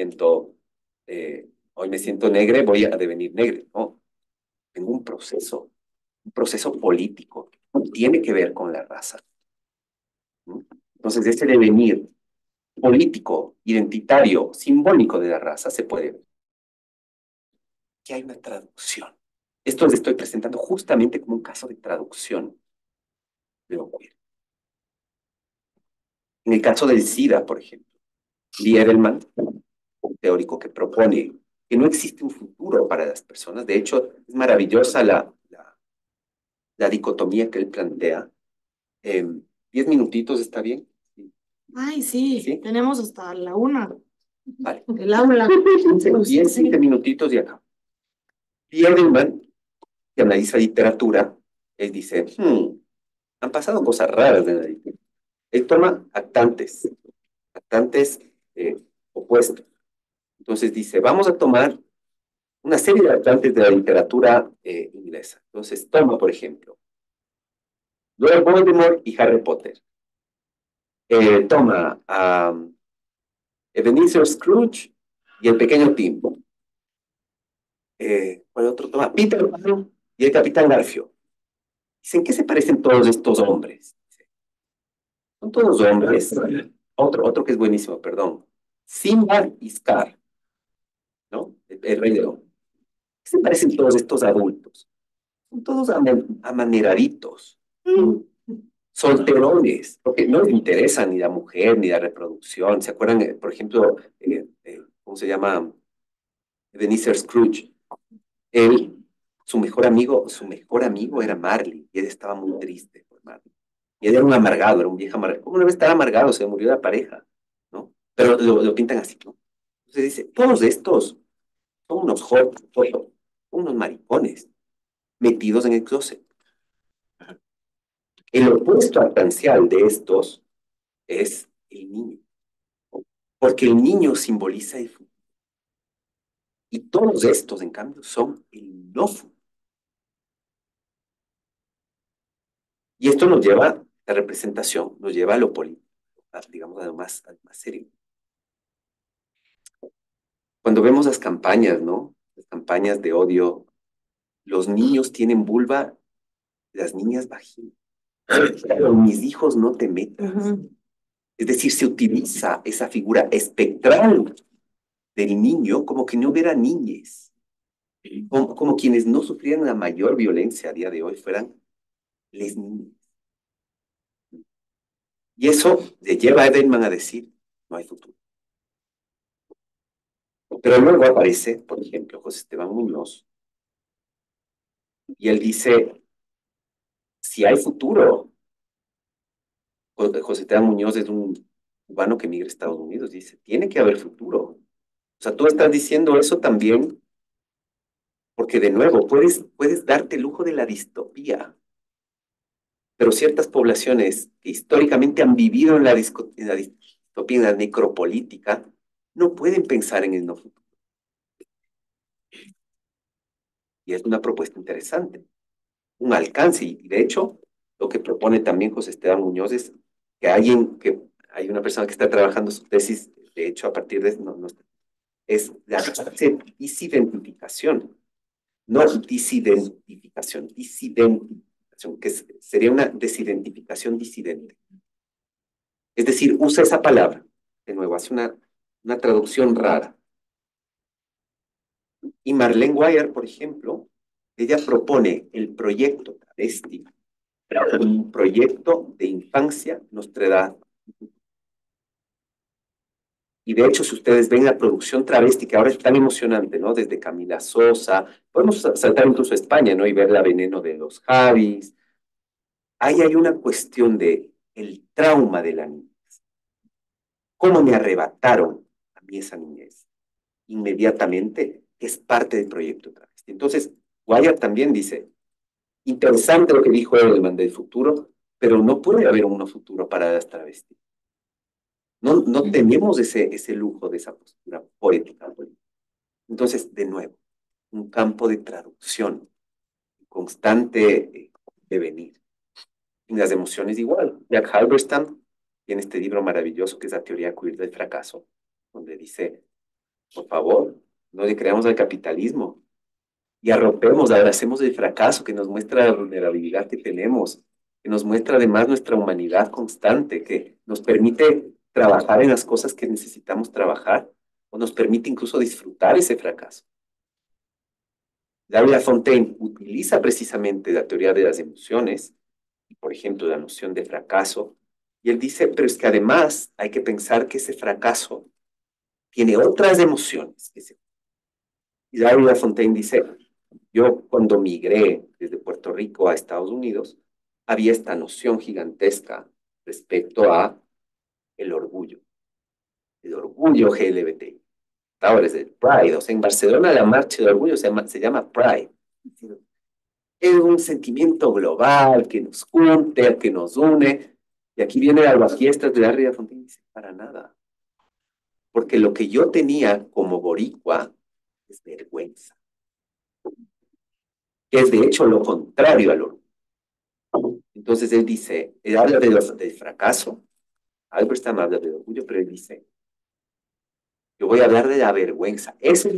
hoy me siento negre, voy a devenir negre. No, tengo un proceso político, no tiene que ver con la raza. ¿No? Entonces, ese devenir político, identitario, simbólico de la raza se puede ver. Que hay una traducción. Esto les estoy presentando justamente como un caso de traducción de lo queer. En el caso del SIDA, por ejemplo, Lee Edelman, un teórico que propone que no existe un futuro para las personas. De hecho, es maravillosa la dicotomía que él plantea. 10 minutitos, ¿está bien? Ay, sí, ¿Sí? tenemos hasta la 1. Vale. El aula. 10, 20 minutitos y acá. Lee Edelman, que analiza literatura, él dice, han pasado cosas raras en la literatura. Él toma actantes opuestos. Entonces dice, vamos a tomar una serie de actantes de la literatura inglesa. Entonces toma, por ejemplo, Lord Voldemort y Harry Potter. Toma a Ebenezer Scrooge y el pequeño Tim. ¿Cuál otro toma? Peter Pan y el Capitán Garfio. Dicen, ¿qué se parecen todos estos hombres? Son todos hombres. Otro que es buenísimo, perdón. Simba y Scar, ¿no? El Rey León. ¿Qué se parecen todos estos adultos? Son todos amaneraditos, solterones, porque no les interesa ni la mujer ni la reproducción. ¿Se acuerdan, por ejemplo, cómo se llama? Ebenezer Scrooge. Él, su mejor amigo era Marley, y él estaba muy triste por Marley. Y él era un amargado, era un viejo amargado. ¿Cómo no debe estar amargado? Se murió la pareja, ¿no? Pero lo pintan así, ¿no? Entonces dice, todos estos son unos jotos, unos maricones metidos en el closet. El opuesto arcancial de estos es el niño, porque el niño simboliza el futuro. Y todos estos, en cambio, son el no futuro. Y esto nos lleva, la representación, nos lleva a lo político, digamos, a lo más serio. Cuando vemos las campañas, ¿no? Las campañas de odio, los niños tienen vulva, las niñas vagina. Con mis hijos no te metas. Es decir, se utiliza esa figura espectral del niño como que no hubiera niñes, como quienes no sufrieran la mayor violencia a día de hoy fueran les niñas. Y eso le lleva a Edelman a decir, no hay futuro. Pero luego aparece, por ejemplo, José Esteban Muñoz, y él dice, si hay futuro. José Esteban Muñoz es un cubano que migra a Estados Unidos, dice, tiene que haber futuro. O sea, tú estás diciendo eso también porque de nuevo puedes darte el lujo de la distopía, pero ciertas poblaciones que históricamente han vivido en la distopía, en la necropolítica, no pueden pensar en el no futuro. Y es una propuesta interesante, un alcance, y de hecho, lo que propone también José Esteban Muñoz es que hay una persona que está trabajando su tesis, de hecho, a partir de, no, es la disidentificación, no disidentificación, que sería una desidentificación disidente. Es decir, usa esa palabra, de nuevo, hace una traducción rara. Y Marlene Weyer, por ejemplo, ella propone el proyecto travesti, un proyecto de infancia nuestra edad. Y de hecho, si ustedes ven la producción travesti, que ahora es tan emocionante, ¿no? Desde Camila Sosa, podemos saltar incluso a España, ¿no? Y ver la Veneno de los Javis. Ahí hay una cuestión de el trauma de la niña. ¿Cómo me arrebataron a mí esa niñez? Inmediatamente es parte del proyecto travesti. Entonces, Guayar también dice, interesante lo que dijo Edelman del futuro, pero no puede haber un futuro para las travestis. No tenemos ese lujo de esa postura poética. Entonces, de nuevo, un campo de traducción constante devenir. En las emociones igual. Jack Halberstam tiene este libro maravilloso que es la teoría queer del fracaso, donde dice, por favor, no le creamos al capitalismo y arropemos, abracemos el fracaso que nos muestra la vulnerabilidad que tenemos, que nos muestra además nuestra humanidad constante, que nos permite trabajar en las cosas que necesitamos trabajar o nos permite incluso disfrutar ese fracaso. David Lafontaine utiliza precisamente la teoría de las emociones, por ejemplo, la noción de fracaso, y él dice, pero es que además hay que pensar que ese fracaso tiene otras emociones. Y David Lafontaine dice, yo cuando migré desde Puerto Rico a Estados Unidos, había esta noción gigantesca respecto a el orgullo LGBT. Ahora es el Pride, o sea, en Barcelona la marcha de orgullo se llama Pride. Es un sentimiento global que nos junte, que nos une. Y aquí viene a las fiestas de la Ría Fontaine y dice, para nada. Porque lo que yo tenía como boricua es vergüenza. Que es de hecho lo contrario al orgullo. Entonces él dice, él habla del fracaso, Alberstam habla del orgullo, pero él dice, yo voy a hablar de la vergüenza.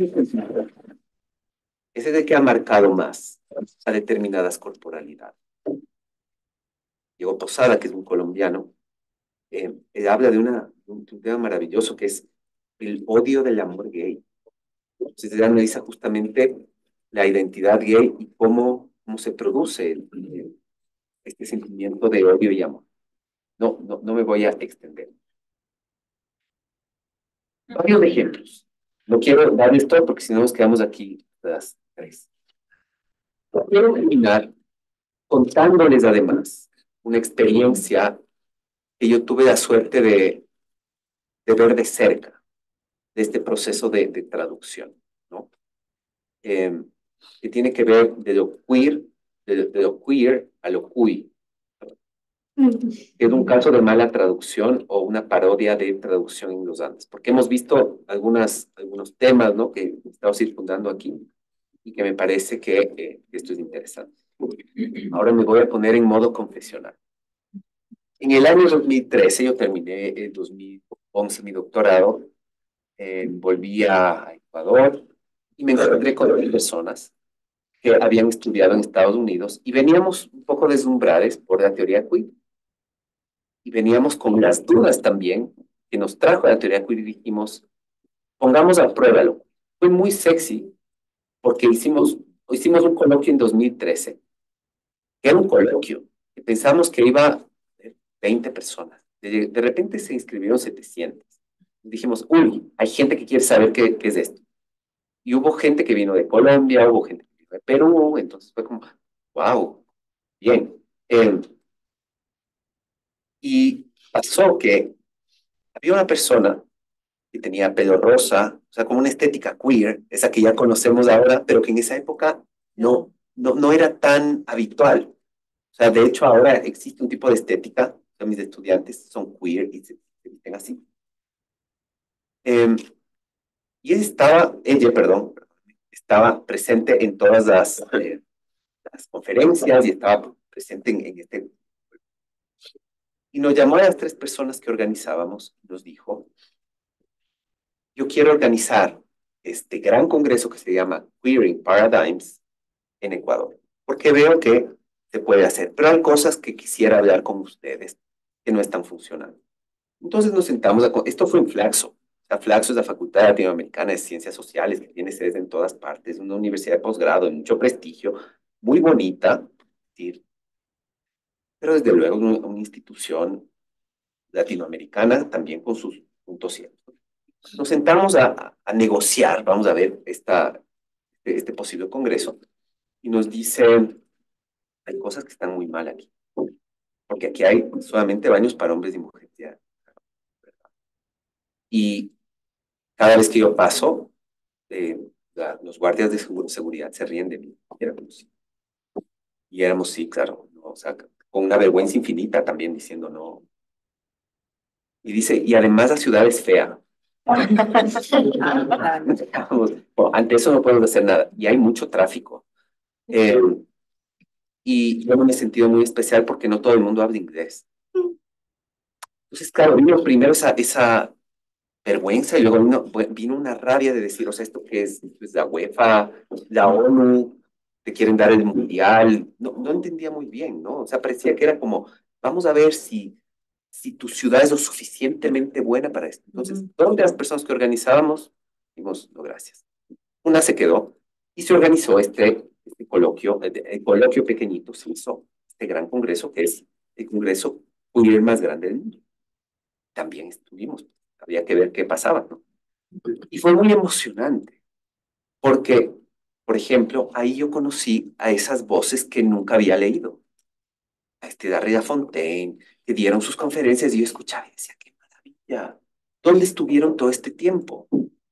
Ese es el que ha marcado más a determinadas corporalidades. Diego Posada, que es un colombiano, él habla de un tema maravilloso que es el odio del amor gay. Entonces él analiza justamente la identidad gay y cómo se produce este sentimiento de odio y amor. No me voy a extender. Varios ejemplos. No quiero dar esto porque si no nos quedamos aquí las tres. Quiero terminar contándoles además una experiencia que yo tuve la suerte de ver de cerca, de este proceso de traducción, ¿no? Eh, que tiene que ver de lo queer a lo cuy. Es un caso de mala traducción o una parodia de traducción en los Andes, porque hemos visto algunos temas, ¿no? Que estamos circundando aquí y que me parece que esto es interesante. Ahora me voy a poner en modo confesional. En el año 2013, yo terminé en 2011 mi doctorado, volví a Ecuador y me encontré con personas que habían estudiado en Estados Unidos y veníamos un poco deslumbrados por la teoría queer y veníamos con las dudas también que nos trajo la teoría queer y dijimos, pongamos a prueba lo. Fue muy sexy porque hicimos un coloquio en 2013, que era un coloquio, que pensamos que iba a 20 personas. De repente se inscribieron 700. Dijimos, uy, hay gente que quiere saber qué es esto. Y hubo gente que vino de Colombia, hubo gente que vino de Perú, entonces fue como, wow, bien. Y pasó que había una persona que tenía pelo rosa, o sea, como una estética queer, esa que ya conocemos ahora, pero que en esa época no era tan habitual. O sea, de hecho ahora existe un tipo de estética, o sea, mis estudiantes son queer y se visten así. Y ella, perdón, estaba presente en todas las conferencias y estaba presente en este. Y nos llamó a las tres personas que organizábamos y nos dijo, yo quiero organizar este gran congreso que se llama Queering Paradigms en Ecuador, porque veo que se puede hacer, pero hay cosas que quisiera hablar con ustedes que no están funcionando. Entonces nos sentamos esto fue en Flaxo. O sea, Flaxo es la Facultad Latinoamericana de Ciencias Sociales, que tiene sedes en todas partes, una universidad de posgrado de mucho prestigio, muy bonita, pero desde luego una institución latinoamericana también con sus puntos ciertos. nos sentamos a negociar, vamos a ver este posible congreso, y nos dicen, hay cosas que están muy mal aquí, porque aquí hay solamente baños para hombres y mujeres. Ya. Y cada vez que yo paso, los guardias de seguridad se ríen de mí. Y éramos, sí, claro, ¿no? O sea, con una vergüenza infinita también diciendo no. Y dice, y además la ciudad es fea. Bueno, ante eso no podemos hacer nada. Y hay mucho tráfico. Eh, y yo me he sentido muy especial porque no todo el mundo habla inglés. Entonces, claro, vino primero esa vergüenza y luego vino una rabia de decir, o sea, ¿esto qué es? Pues la UEFA, la ONU, te quieren dar el mundial. No entendía muy bien, ¿no? O sea, parecía que era como, vamos a ver si tu ciudad es lo suficientemente buena para esto. Entonces, todas las personas que organizábamos, dijimos, no, gracias. Una se quedó y se organizó este coloquio, el coloquio pequeñito, se hizo este gran congreso, que es el congreso queer más grande del mundo. También estuvimos, había que ver qué pasaba, ¿no? Y fue muy emocionante, porque, por ejemplo, ahí yo conocí a esas voces que nunca había leído, a Darrell Fontaine, que dieron sus conferencias y yo escuchaba y decía, qué maravilla, ¿dónde estuvieron todo este tiempo?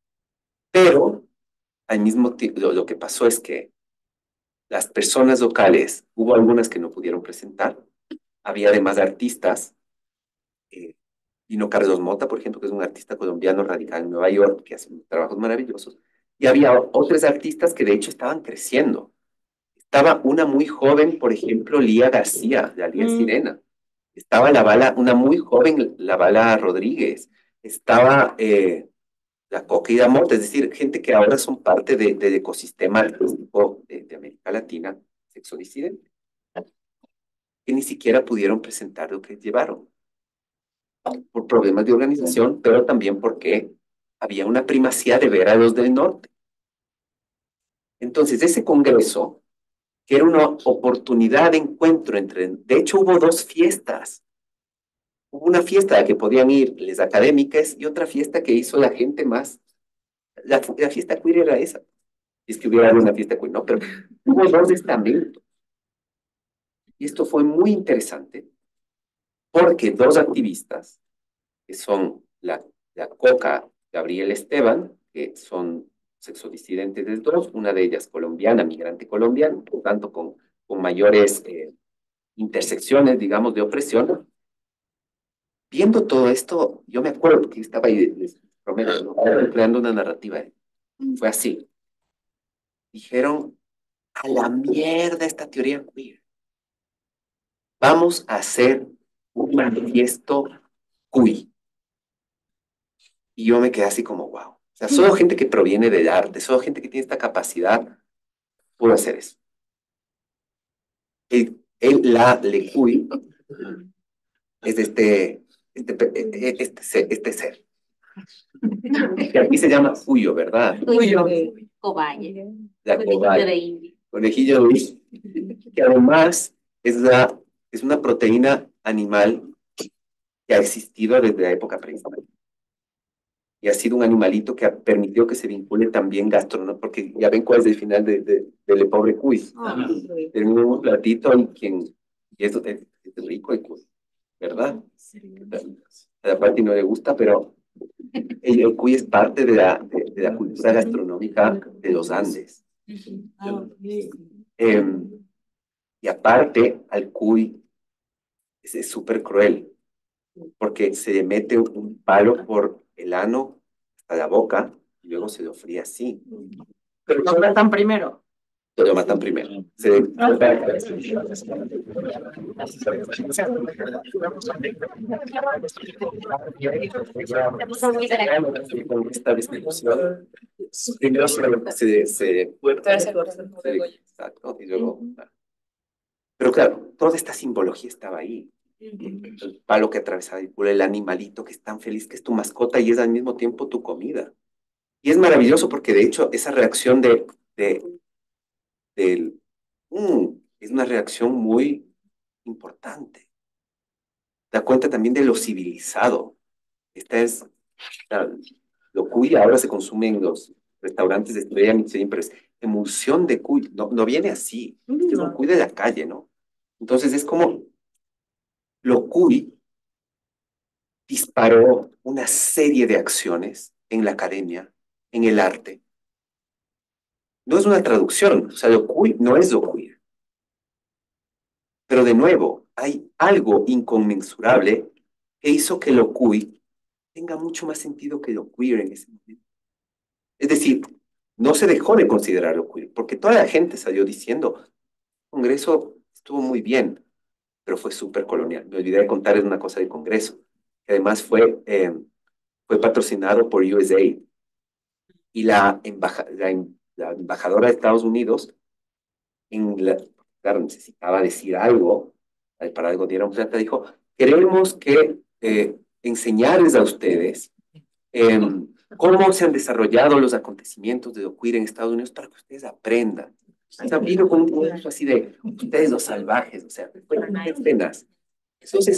Pero al mismo tiempo, lo que pasó es que las personas locales, hubo algunas que no pudieron presentar, había además artistas, eh, vino Carlos Mota, por ejemplo, que es un artista colombiano radical en Nueva York, que hace trabajos maravillosos, y había otros artistas que de hecho estaban creciendo. Estaba una muy joven, por ejemplo, Lía García, de Alía Sirena. Estaba una muy joven, la Bala Rodríguez. Estaba la Coca y Damota, es decir, gente que ahora son parte del ecosistema artístico de América Latina, sexo disidente, que ni siquiera pudieron presentar lo que llevaron por problemas de organización, pero también porque había una primacía de ver a los del norte. Entonces, ese congreso, que era una oportunidad de encuentro de hecho, hubo dos fiestas. Hubo una fiesta a la que podían ir las académicas y otra fiesta que hizo la gente más. La fiesta queer era esa. Es que hubiera una fiesta queer, ¿no? Pero hubo dos estamentos. Y esto fue muy interesante porque dos activistas, que son la Coca Gabriel Esteban, que son sexodisidentes de dos, una de ellas colombiana, migrante colombiana, por tanto con mayores intersecciones, digamos, de opresión. Viendo todo esto, yo me acuerdo que estaba ahí, Romero, ¿no? Creando una narrativa. Fue así. Dijeron, a la mierda esta teoría queer. Vamos a hacer un manifiesto queer. Y yo me quedé así como, wow. O sea, solo gente que proviene del arte, solo gente que tiene esta capacidad, pudo hacer eso. La Lecuy es este ser. Que aquí se llama Fuyo, ¿verdad? Fuyo. Cobaye. La Conejillo de India. Conejillo de India. Que además es una proteína animal que ha existido desde la época prehispánica. Y ha sido un animalito que ha permitido que se vincule también gastronómico, porque ya ven cuál es el final del pobre cuy. Termina un platito y es rico el cuy, ¿verdad? A la parte no le gusta, pero el cuy es parte de la cultura gastronómica de los Andes. Y aparte, al cuy es súper cruel, porque se le mete un palo por el ano hasta la boca y luego se lo fría así. Pero lo matan primero. Lo matan primero. Con esta descripción, primero exacto, y luego. Pero claro, toda esta simbología estaba ahí. El palo que atravesaba el culo, el animalito que es tan feliz que es tu mascota y es al mismo tiempo tu comida. Y es maravilloso porque de hecho esa reacción del es una reacción muy importante. Da cuenta también de lo civilizado. Esta es Lo cuy ahora se consume en los restaurantes de estrella Michelin, pero es emulsión de cuy. No, no viene así. Este es un cuy de la calle, ¿no? Entonces es como lo cuy disparó una serie de acciones en la academia, en el arte. No es una traducción, o sea, lo cuy no es lo queer. Pero de nuevo, hay algo inconmensurable que hizo que lo cuy tenga mucho más sentido que lo queer en ese momento. Es decir, no se dejó de considerar lo queer, porque toda la gente salió diciendo, el Congreso estuvo muy bien, pero fue súper colonial. Me olvidé de contarles una cosa del Congreso, que además fue patrocinado por USAID. Y la embajadora de Estados Unidos, claro, necesitaba decir algo, para algo dieron plata, dijo, queremos que enseñarles a ustedes cómo se han desarrollado los acontecimientos de lo queer en Estados Unidos para que ustedes aprendan. O sea, vino con un discurso así de, ustedes los salvajes, o sea, penas. Entonces,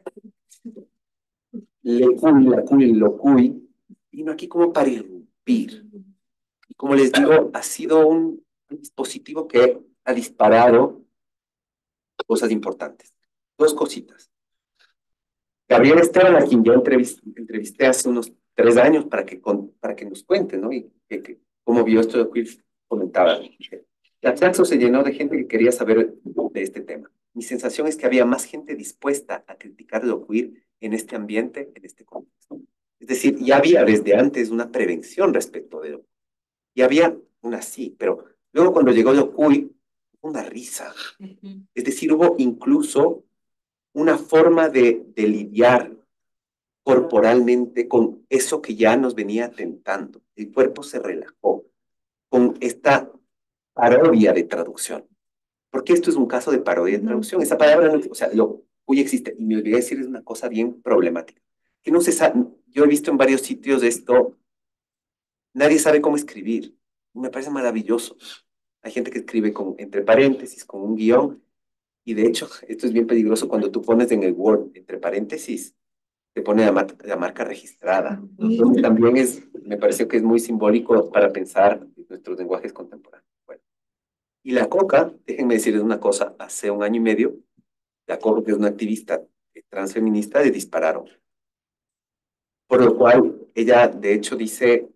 lo cuy, vino aquí como para irrumpir. Y como les digo, ha sido un dispositivo que ha disparado cosas importantes. Dos cositas. Gabriel Esteban, a quien yo entrevisté hace unos 3 años para que nos cuente, ¿no? Y cómo vio esto de queer, comentaba. La Flaxo se llenó de gente que quería saber de este tema. Mi sensación es que había más gente dispuesta a criticar lo queer en este ambiente, en este contexto. Es decir, ya había desde antes una prevención respecto de lo. Y había una sí, pero luego cuando llegó lo queer, una risa. Es decir, hubo incluso una forma de lidiar corporalmente con eso que ya nos venía tentando. El cuerpo se relajó con esta parodia de traducción. Porque esto es un caso de parodia de traducción. Esa palabra, no, o sea, lo hoy existe. Y me olvidé decir, es una cosa bien problemática. Que no se sabe, yo he visto en varios sitios esto, nadie sabe cómo escribir. Me parece maravilloso. Hay gente que escribe entre paréntesis, con un guión, y de hecho, esto es bien peligroso cuando tú pones en el Word, entre paréntesis, te pone la marca registrada. Entonces también me pareció que es muy simbólico para pensar en nuestros lenguajes contemporáneos. Bueno, y la Coca, déjenme decirles una cosa, hace 1 año y medio, la Coca, que es una activista transfeminista, le dispararon. Por lo cual, ella de hecho dice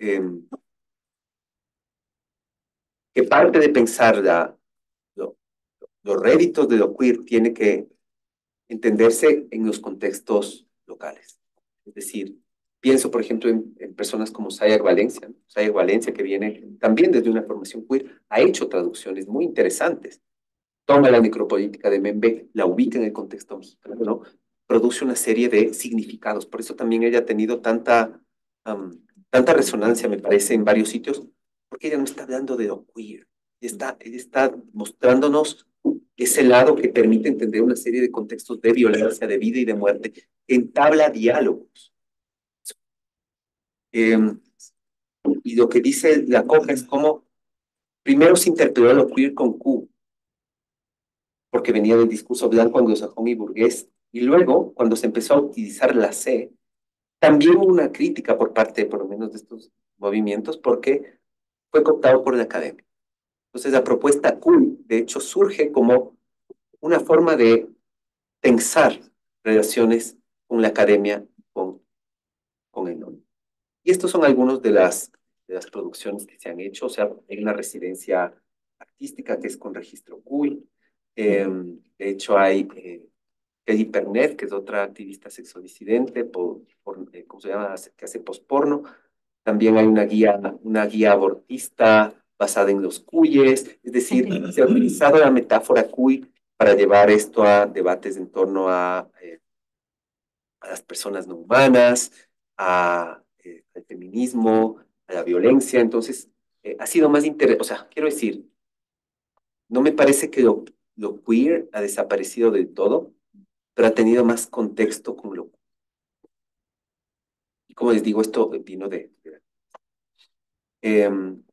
que parte de pensar los réditos de lo queer tiene que entenderse en los contextos locales. Es decir, pienso, por ejemplo, en personas como Sayar Valencia, ¿no? Sayar Valencia, que viene también desde una formación queer, ha hecho traducciones muy interesantes. Toma la necropolítica de Membe, la ubica en el contexto mexicano, ¿no? Produce una serie de significados. Por eso también ella ha tenido tanta resonancia, me parece, en varios sitios, porque ella no está hablando de lo queer. Ella está mostrándonos ese lado que permite entender una serie de contextos de violencia, de vida y de muerte, que entabla diálogos. Y lo que dice la Coja es como, primero se interpretó lo queer con Q, porque venía del discurso blanco anglosajón y burgués, y luego, cuando se empezó a utilizar la C, también hubo una crítica por parte, por lo menos, de estos movimientos, porque fue cooptado por la academia. Entonces, la propuesta Q, de hecho, surge como una forma de tensar relaciones con la academia, con el nombre. Y estos son algunos de las producciones que se han hecho. O sea, hay una residencia artística que es con registro CUI. De hecho, hay Kelly Pernet, que es otra activista sexodisidente, ¿cómo se llama? Que hace posporno. También hay una guía abortista basada en los cuyes. Es decir, se ha utilizado la metáfora cuy para llevar esto a debates en torno a las personas no humanas, al feminismo, a la violencia. Entonces, ha sido más interesante, o sea, quiero decir, no me parece que lo queer ha desaparecido del todo, pero ha tenido más contexto con lo. Y como les digo, esto vino em,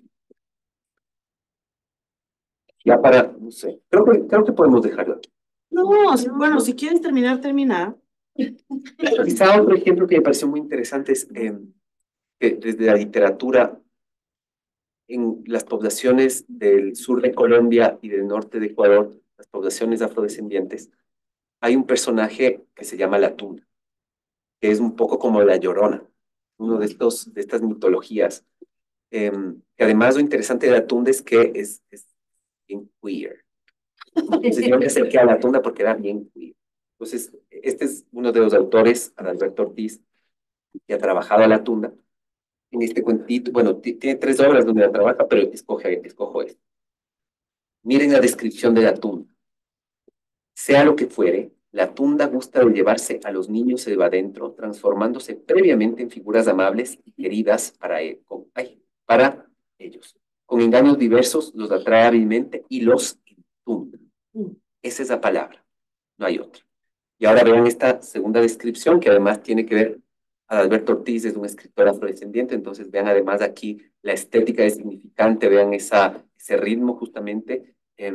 ya para, no sé, creo que podemos dejarlo aquí. No, bueno, si quieres terminar, termina. Quizá otro ejemplo que me pareció muy interesante es que desde la literatura en las poblaciones del sur de Colombia y del norte de Ecuador, las poblaciones afrodescendientes, hay un personaje que se llama la tuna, que es un poco como la Llorona, uno de estas mitologías. Que además lo interesante de la tunda es que es bien queer. Entonces yo me acerqué a la tunda porque era bien queer. Entonces, este es uno de los autores, Adalberto Ortiz, que ha trabajado a la tunda en este cuentito. Bueno, tiene 3 obras donde la trabaja, pero escojo esto. Miren la descripción de la tunda. Sea lo que fuere, la tunda gusta de llevarse a los niños de adentro, transformándose previamente en figuras amables y queridas para ellos. Con engaños diversos los atrae hábilmente y los entunda. Esa es la palabra, no hay otra. Y ahora vean esta segunda descripción, que además tiene que ver, Adalberto Ortiz es un escritor afrodescendiente, entonces vean además aquí la estética de significante, vean ese ritmo justamente.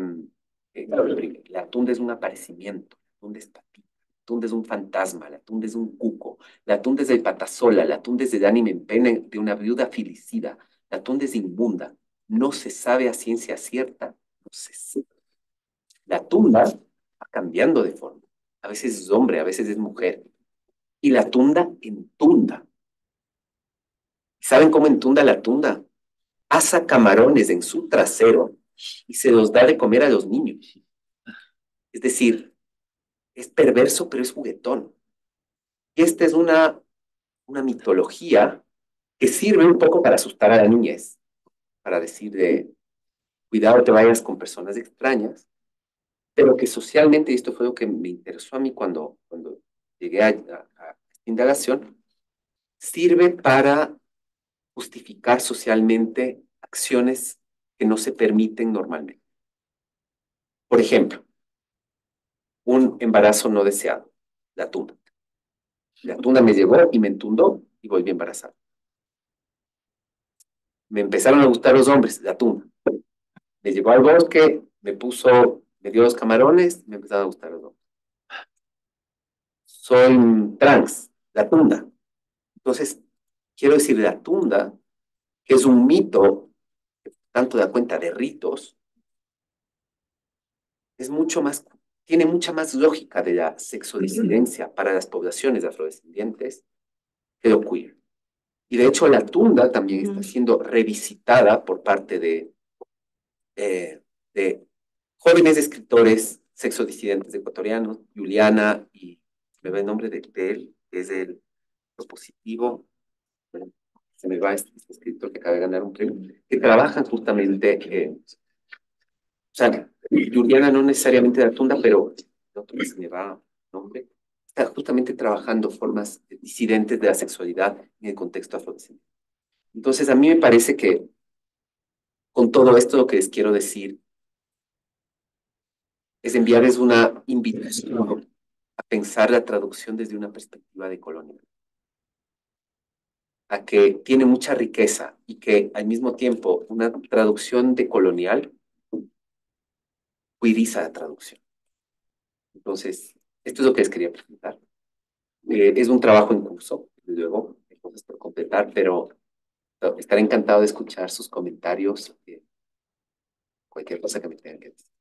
La tunda es un aparecimiento, la tunda es patita, la tunda es un fantasma, la tunda es un cuco, la tunda es el patasola, la tunda es el ánima en pena de una viuda filicida, la tunda es inmunda, no se sabe a ciencia cierta, no se sabe. La tunda va cambiando de forma, a veces es hombre, a veces es mujer, y la tunda entunda. ¿Saben cómo entunda la tunda? Asa camarones en su trasero y se los da de comer a los niños. Es decir, es perverso, pero es juguetón. Y esta es una mitología que sirve un poco para asustar a la niñez, para decir de, cuidado, te vayas con personas extrañas, pero que socialmente, y esto fue lo que me interesó a mí cuando llegué a esta indagación, sirve para justificar socialmente acciones que no se permiten normalmente. Por ejemplo, un embarazo no deseado, la tunda. La tunda me llegó y me entundó y volví embarazada. Me empezaron a gustar los hombres, la tunda. Me llevó al bosque, me dio los camarones, me empezaron a gustar los hombres. Soy trans, la tunda. Entonces, quiero decir, la tunda, que es un mito, que tanto da cuenta de ritos, es mucho más, tiene mucha más lógica de la sexodisidencia para las poblaciones afrodescendientes que lo queer. Y de hecho, la tunda también está siendo revisitada por parte de jóvenes escritores sexodisidentes ecuatorianos, Juliana, y me va el nombre de él, que es el positivo, bueno, se me va este escritor que acaba de ganar un premio, que trabajan justamente, o sea, Juliana no necesariamente de la tunda, pero el otro que se me va el nombre, está justamente trabajando formas disidentes de la sexualidad en el contexto afrodescendiente. Entonces, a mí me parece que con todo esto lo que les quiero decir es enviarles una invitación a pensar la traducción desde una perspectiva de colonial, a que tiene mucha riqueza y que al mismo tiempo una traducción de colonial cuiriza la traducción. Entonces, esto es lo que les quería presentar. Es un trabajo en curso, luego hay cosas por completar, pero estaré encantado de escuchar sus comentarios, cualquier cosa que me tengan que decir.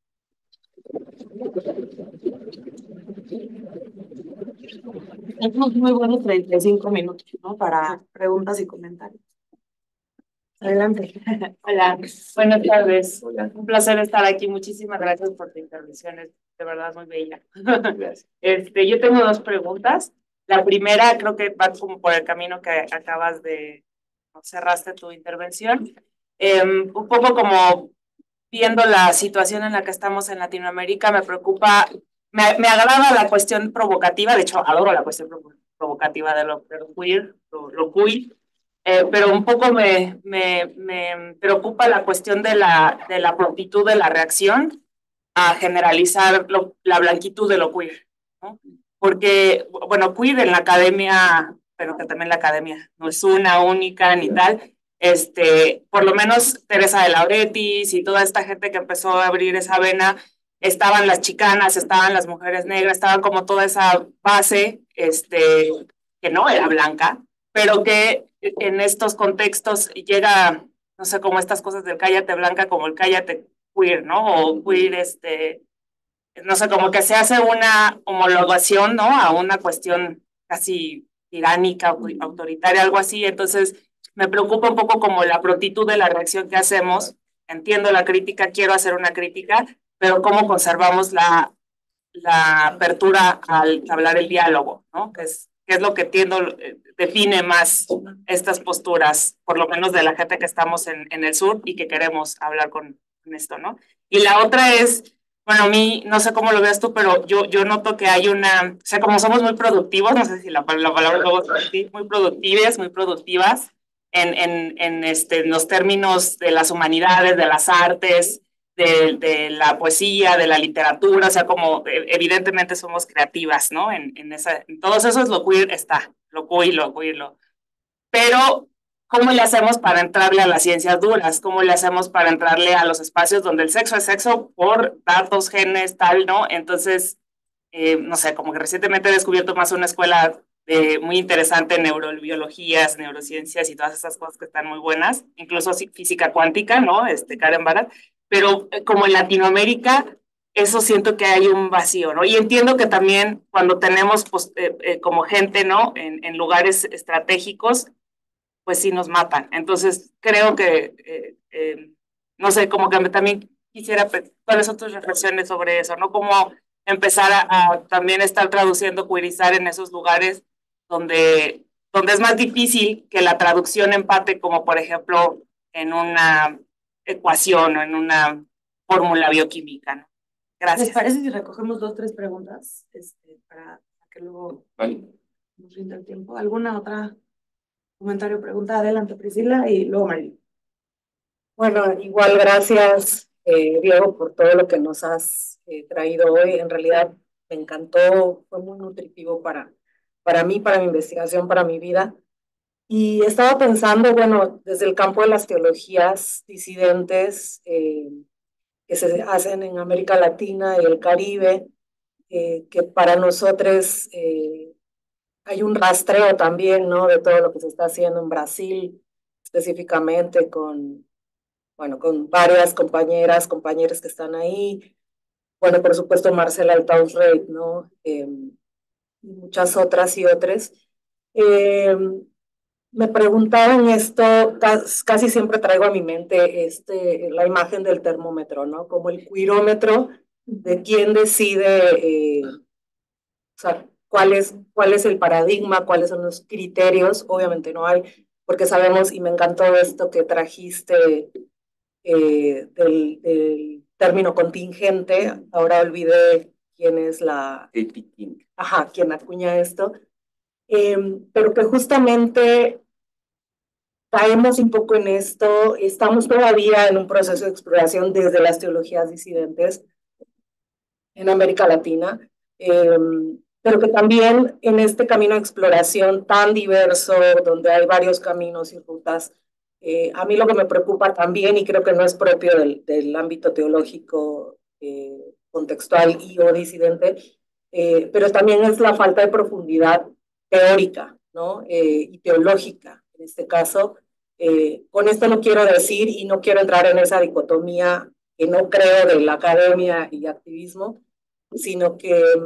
Tenemos muy buenos 35 minutos, ¿no? Para preguntas y comentarios. Adelante. Hola, buenas tardes. Hola. Un placer estar aquí. Muchísimas gracias por tu intervención. Es de verdad muy bella. Gracias. Yo tengo 2 preguntas. La primera creo que va como por el camino que acabas de cerraste tu intervención. Un poco como viendo la situación en la que estamos en Latinoamérica, me preocupa, me agrada la cuestión provocativa, de hecho adoro la cuestión provocativa de lo queer, lo queer. Pero un poco me preocupa la cuestión de la prontitud de la reacción a generalizar la blanquitud de lo queer, ¿no? Porque, bueno, queer en la academia, pero que también la academia no es una única ni tal, por lo menos Teresa de Lauretis y toda esta gente que empezó a abrir esa vena, estaban las chicanas, estaban las mujeres negras, estaban como toda esa base, que no era blanca, pero que en estos contextos llega, no sé, como estas cosas del cállate blanca, como el cállate queer, ¿no? O queer, no sé, como que se hace una homologación, ¿no? A una cuestión casi tiránica, autoritaria, algo así. Entonces, me preocupa un poco como la prontitud de la reacción que hacemos. Entiendo la crítica, quiero hacer una crítica, pero cómo conservamos la apertura al hablar el diálogo, ¿no? Que es lo que entiendo, define más estas posturas, por lo menos de la gente que estamos en el sur y que queremos hablar con esto, ¿no? Y la otra es, bueno, a mí, no sé cómo lo veas tú, pero yo noto que hay una, o sea, como somos muy productivos, no sé si la palabra luego es muy productivas en los términos de las humanidades, de las artes, de la poesía, de la literatura, o sea, como evidentemente somos creativas, ¿no? En todos esos lo queer está, lo queer. Pero, ¿cómo le hacemos para entrarle a las ciencias duras? ¿Cómo le hacemos para entrarle a los espacios donde el sexo es sexo por datos, genes, tal, ¿no? Entonces, no sé, como que recientemente he descubierto más una escuela muy interesante en neurobiologías, neurociencias y todas esas cosas que están muy buenas, incluso física cuántica, ¿no? Karen Barat, pero como en Latinoamérica, eso siento que hay un vacío, ¿no? Y entiendo que también cuando tenemos pues, como gente, ¿no? En lugares estratégicos, pues sí nos matan. Entonces, creo que, no sé, como que también quisiera, ¿cuáles son tus reflexiones sobre eso, no? Cómo empezar a también estar traduciendo, queerizar en esos lugares donde es más difícil que la traducción empate, como por ejemplo en una ecuación o en una fórmula bioquímica, ¿no? Gracias. ¿Les parece si recogemos 2, 3 preguntas para que luego nos rinda el tiempo? ¿Alguna otra comentario, pregunta? Adelante, Priscila, y luego María. Bueno, igual gracias, Diego, por todo lo que nos has traído hoy. En realidad me encantó, fue muy nutritivo para mí, para mi investigación, para mi vida. Y estaba pensando, bueno, desde el campo de las teologías disidentes que se hacen en América Latina y el Caribe, que para nosotros hay un rastreo también, ¿no? De todo lo que se está haciendo en Brasil, específicamente con varias compañeros que están ahí. Bueno, por supuesto, Marcela Altaus-Reid, ¿no? Y muchas otras y otras. Me preguntaban esto, casi siempre traigo a mi mente la imagen del termómetro, ¿no? Como el cuirómetro de quién decide, o sea, cuál es el paradigma, cuáles son los criterios. Obviamente no hay, porque sabemos, y me encantó esto que trajiste del término contingente. Ahora olvidé quién es quien acuña esto, pero que justamente caemos un poco en esto. Estamos todavía en un proceso de exploración desde las teologías disidentes en América Latina, pero que también en este camino de exploración tan diverso, donde hay varios caminos y rutas, a mí lo que me preocupa también, y creo que no es propio del ámbito teológico contextual y o disidente, pero también es la falta de profundidad teórica, ¿no? Y teológica, en este caso. Con esto no quiero decir y no quiero entrar en esa dicotomía que no creo de la academia y activismo, sino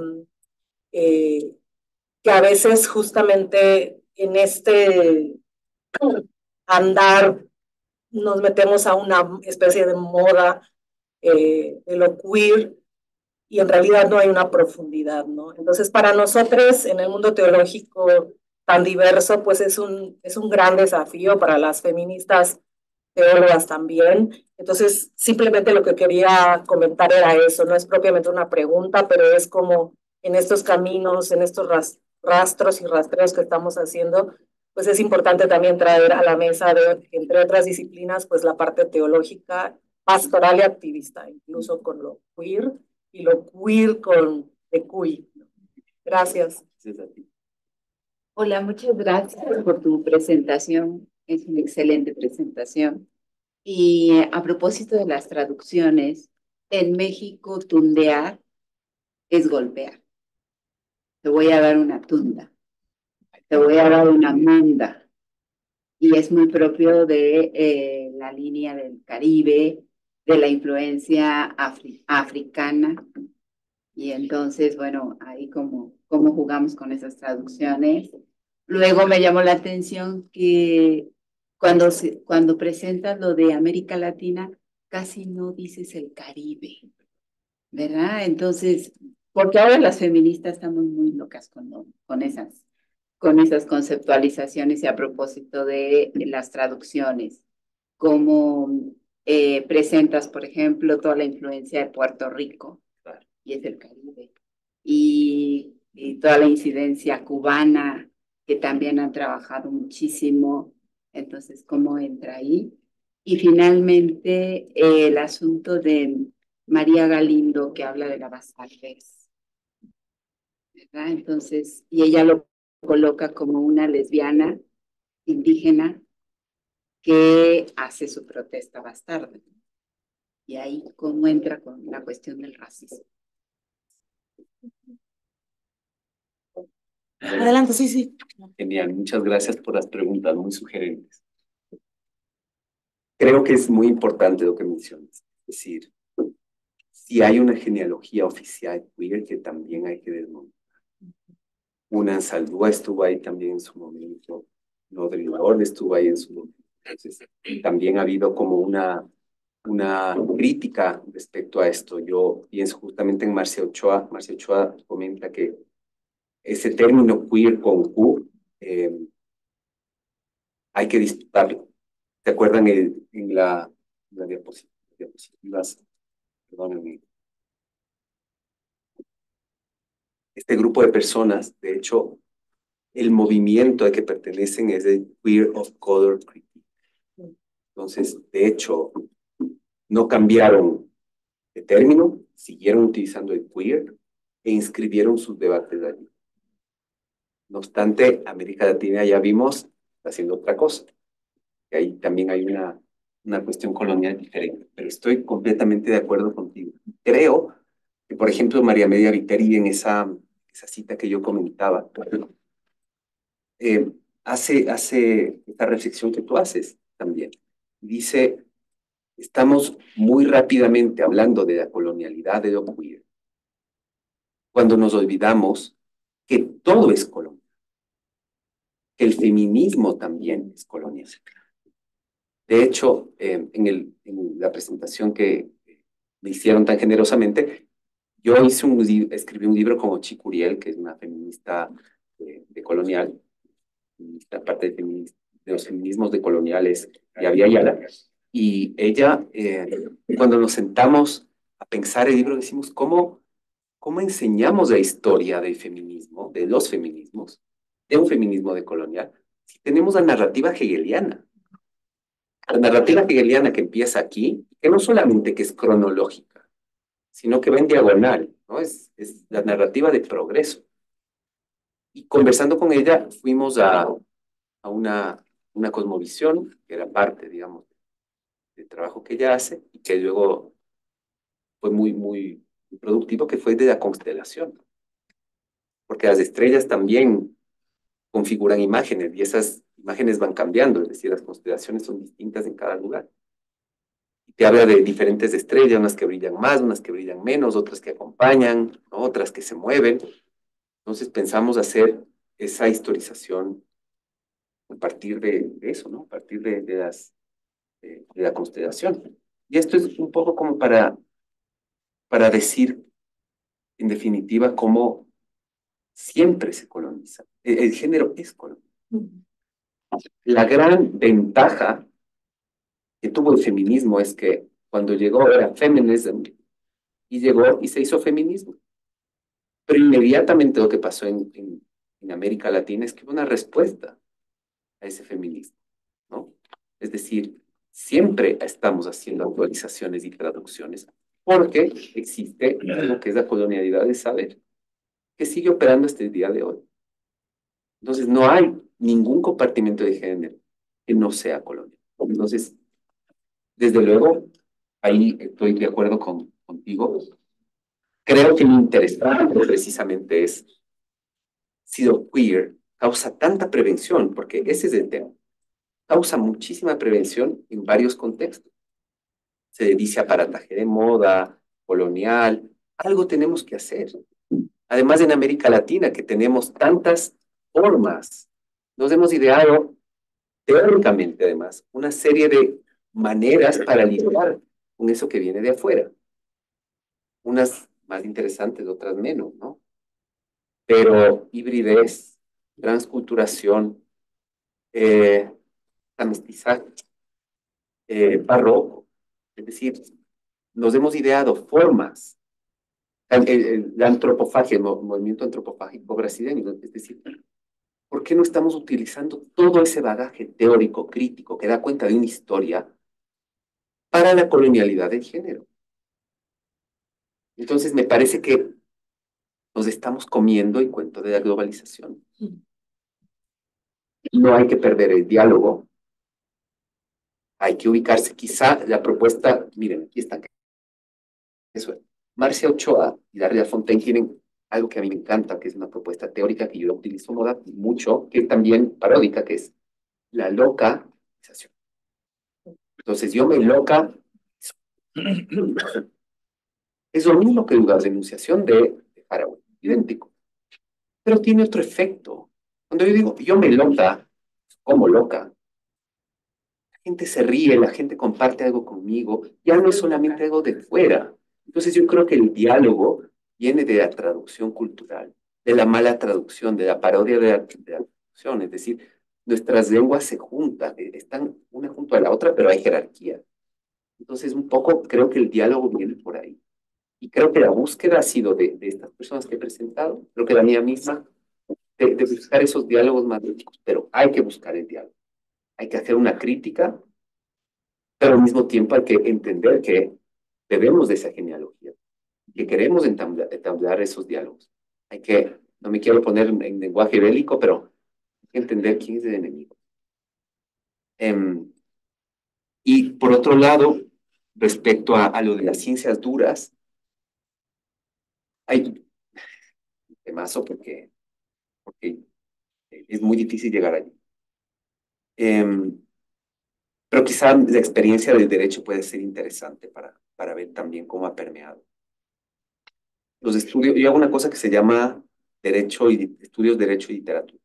que a veces justamente en este andar nos metemos a una especie de moda de lo queer y en realidad no hay una profundidad, ¿no? Entonces, para nosotros en el mundo teológico tan diverso, pues es un gran desafío para las feministas teólogas también. Entonces, simplemente lo que quería comentar era eso, no es propiamente una pregunta, pero es como en estos caminos, en estos rastros y rastreos que estamos haciendo, pues es importante también traer a la mesa, entre otras disciplinas, pues la parte teológica, pastoral y activista, incluso con lo queer y lo queer con de queer. Gracias. Hola, muchas gracias por tu presentación. Es una excelente presentación. Y a propósito de las traducciones, en México tundear es golpear. Te voy a dar una tunda, te voy a dar una munda, y es muy propio de la línea del Caribe, de la influencia africana. Y entonces, bueno, ahí como jugamos con esas traducciones. Luego me llamó la atención que cuando presentas lo de América Latina, casi no dices el Caribe, ¿verdad? Entonces, porque ahora las feministas estamos muy locas con esas conceptualizaciones y a propósito de las traducciones, como presentas, por ejemplo, toda la influencia de Puerto Rico, y es el Caribe, y toda la incidencia cubana, que también han trabajado muchísimo, entonces, ¿cómo entra ahí? Y finalmente, el asunto de María Galindo, que habla de la bastardes, ¿verdad? Entonces, y ella lo coloca como una lesbiana indígena que hace su protesta bastarda. Y ahí cómo entra con la cuestión del racismo. Adelante, sí, sí. Genial, muchas gracias por las preguntas, muy sugerentes. Creo que es muy importante lo que mencionas, es decir, si hay una genealogía oficial queer que también hay que desmontar. Una Saldúa estuvo ahí también en su momento, Nodrilor estuvo ahí en su momento. Entonces, también ha habido como una crítica respecto a esto. Yo pienso justamente en Marcia Ochoa. Marcia Ochoa comenta que ese término queer con Q hay que disputarlo. ¿Se acuerdan en la diapositivas? Perdónenme. Este grupo de personas, de hecho, el movimiento al que pertenecen es el Queer of Color Critique. Entonces, de hecho, no cambiaron de término, siguieron utilizando el queer e inscribieron sus debates allí. No obstante, América Latina ya vimos está haciendo otra cosa. Y ahí también hay una cuestión colonial diferente, pero estoy completamente de acuerdo contigo. Creo que, por ejemplo, María Media Viteri en esa cita que yo comentaba, hace esta reflexión que tú haces también. Dice, estamos muy rápidamente hablando de la colonialidad de lo queer, cuando nos olvidamos que todo es colonial, que el feminismo también es colonial. De hecho, en la presentación que me hicieron tan generosamente, yo escribí un libro con Ochi Curiel, que es una feminista de colonial, esta parte de los feminismos decoloniales de Avia Yala, y ella, cuando nos sentamos a pensar el libro, decimos, ¿cómo enseñamos la historia del feminismo, de los feminismos, de un feminismo decolonial, si tenemos la narrativa hegeliana? La narrativa hegeliana que empieza aquí, que no solamente que es cronológica, sino que va en diagonal, ¿no? Es la narrativa de progreso. Y conversando con ella, fuimos a una cosmovisión, que era parte, digamos, del trabajo que ella hace, y que luego fue muy productivo, que fue de la constelación. Porque las estrellas también configuran imágenes, y esas imágenes van cambiando, es decir, las constelaciones son distintas en cada lugar. Y te habla de diferentes estrellas, unas que brillan más, unas que brillan menos, otras que acompañan, ¿no? Otras que se mueven. Entonces pensamos hacer esa historización a partir de eso, ¿no? A partir de la constelación. Y esto es un poco como para decir, en definitiva, cómo siempre se coloniza. El género es colonizado. La gran ventaja que tuvo el feminismo es que cuando llegó era feminism y llegó y se hizo feminismo. Pero inmediatamente lo que pasó en América Latina es que hubo una respuesta a ese feminismo, ¿no? Es decir, siempre estamos haciendo actualizaciones y traducciones porque existe lo que es la colonialidad del saber, que sigue operando hasta el día de hoy. Entonces, no hay ningún compartimento de género que no sea colonial. Entonces, desde luego, ahí estoy de acuerdo contigo. Creo que lo interesante precisamente es si lo queer causa tanta prevención, porque ese es el tema. causa muchísima prevención en varios contextos. Se dice aparataje de moda, colonial, algo tenemos que hacer. Además, en América Latina, que tenemos tantas formas, nos hemos ideado, teóricamente además, una serie de maneras para lidiar con eso que viene de afuera. Unas más interesantes, otras menos, ¿no? Pero hibridez, transculturación, mestizaje, barroco, es decir, nos hemos ideado formas. La antropofagia, el movimiento antropofágico brasileño, es decir, ¿por qué no estamos utilizando todo ese bagaje teórico, crítico, que da cuenta de una historia para la colonialidad del género? Entonces, me parece que nos estamos comiendo el cuento de la globalización. No hay que perder el diálogo. Hay que ubicarse. Quizá la propuesta, miren, aquí está. Eso es. Marcia Ochoa y Daria Fontaine tienen algo que a mí me encanta, que es una propuesta teórica que yo utilizo mucho, que es también paródica, que es la localización. Entonces, yo me loca. Es lo mismo que la denunciación de Haraway, idéntico. Pero tiene otro efecto. Cuando yo digo, yo me loca, como loca, la gente se ríe, la gente comparte algo conmigo, ya no es solamente algo de fuera. Entonces yo creo que el diálogo viene de la traducción cultural, de la mala traducción, de la parodia de la traducción. Es decir, nuestras lenguas se juntan, están una junto a la otra, pero hay jerarquía. Entonces un poco creo que el diálogo viene por ahí. Y creo que la búsqueda ha sido de estas personas que he presentado, creo que la mía misma, de buscar esos diálogos más éticos, pero hay que buscar el diálogo. Hay que hacer una crítica, pero al mismo tiempo hay que entender que debemos de esa genealogía, que queremos entablar esos diálogos. Hay que, no me quiero poner en lenguaje bélico, pero hay que entender quién es el enemigo. Y por otro lado, respecto a lo de las ciencias duras, hay un temazo porque es muy difícil llegar allí. Pero quizá la experiencia del derecho puede ser interesante para ver también cómo ha permeado. Los estudios, yo hago una cosa que se llama estudios derecho y literatura.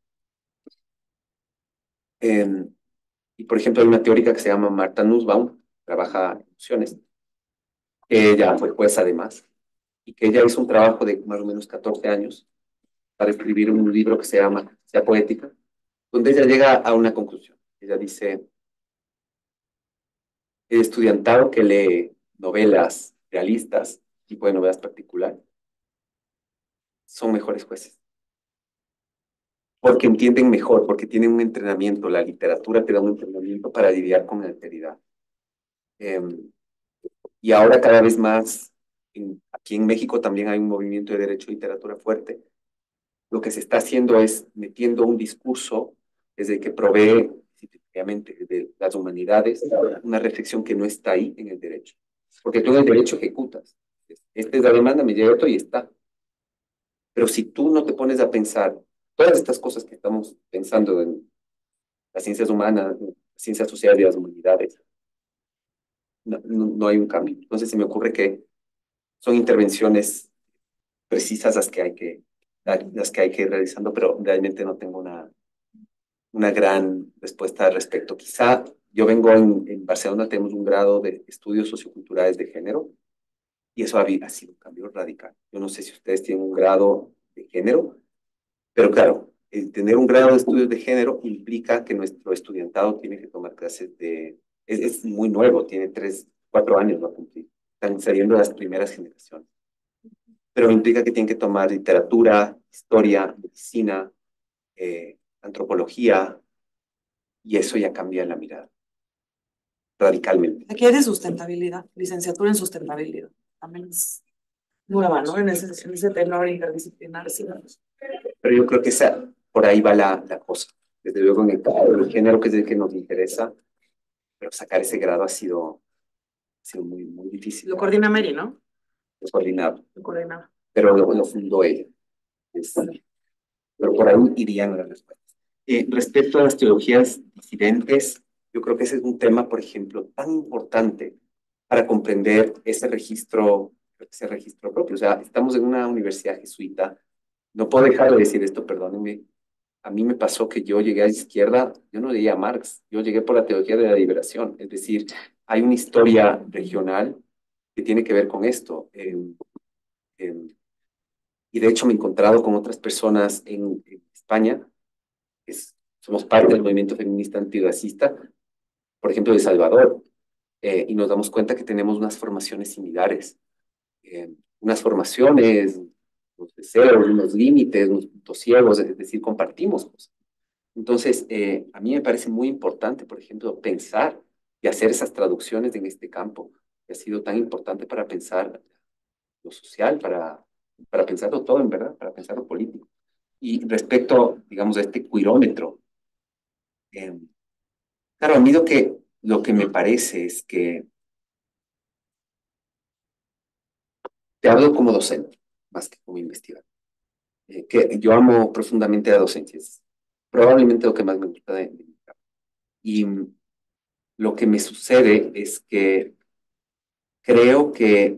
Y por ejemplo, hay una teórica que se llama Marta Nussbaum, trabaja en emociones, que ella fue juez además, y que ella hizo un trabajo de más o menos 14 años para escribir un libro que se llama Sea Poética, donde ella llega a una conclusión. Ella dice, el estudiantado que lee novelas realistas, tipo de novelas particular, son mejores jueces. Porque entienden mejor, porque tienen un entrenamiento. La literatura te da un entrenamiento para lidiar con la alteridad. Y ahora cada vez más, aquí en México también hay un movimiento de derecho y literatura fuerte. Lo que se está haciendo es metiendo un discurso desde que provee, específicamente, de las humanidades, una reflexión que no está ahí en el derecho. Porque tú en el derecho ejecutas. Esta es la demanda, me llega esto y está. Pero si tú no te pones a pensar todas estas cosas que estamos pensando en las ciencias humanas, las ciencias sociales y las humanidades, no hay un cambio. Entonces se me ocurre que son intervenciones precisas las que hay que ir realizando, pero realmente no tengo una gran respuesta al respecto. Quizá yo vengo en Barcelona, tenemos un grado de estudios socioculturales de género, y eso ha sido un cambio radical. Yo no sé si ustedes tienen un grado de género, pero claro, el tener un grado de estudios de género implica que nuestro estudiantado tiene que tomar clases es muy nuevo, tiene 3, 4 años va a cumplir. Están saliendo las primeras generaciones. Pero implica que tienen que tomar literatura, historia, medicina, antropología, y eso ya cambia la mirada radicalmente. Aquí hay de sustentabilidad, licenciatura en sustentabilidad. También es nueva, ¿no? En ese tenor interdisciplinar. Sí. Pero yo creo que por ahí va la cosa. Desde luego en el género, que es el que nos interesa, pero sacar ese grado ha sido muy, muy difícil. Lo coordina Mary, ¿no? Lo coordinado. Lo coordinaba. Pero lo fundó ella. Pero por ahí irían las respuestas. Respecto a las teologías disidentes, yo creo que ese es un tema, por ejemplo, tan importante para comprender ese registro propio. O sea, estamos en una universidad jesuita. No puedo dejar de decir esto, perdónenme. A mí me pasó que yo llegué a la izquierda, yo no leía a Marx, yo llegué por la teología de la liberación. Es decir, hay una historia regional que tiene que ver con esto. Y de hecho me he encontrado con otras personas en España, somos parte del movimiento feminista antirracista, por ejemplo, de Salvador, y nos damos cuenta que tenemos unas formaciones similares, unas formaciones, unos deseos, unos límites, unos puntos ciegos, es decir, compartimos cosas. Entonces, a mí me parece muy importante, por ejemplo, pensar y hacer esas traducciones en este campo, que ha sido tan importante para pensar lo social, para pensarlo todo, en verdad, para pensar lo político. Y respecto, digamos, a este cuirómetro, eh, claro, a mí lo que me parece es que te hablo como docente, más que como investigador, que yo amo profundamente la docencia, es probablemente lo que más me gusta de mi trabajo. Y lo que me sucede es que creo que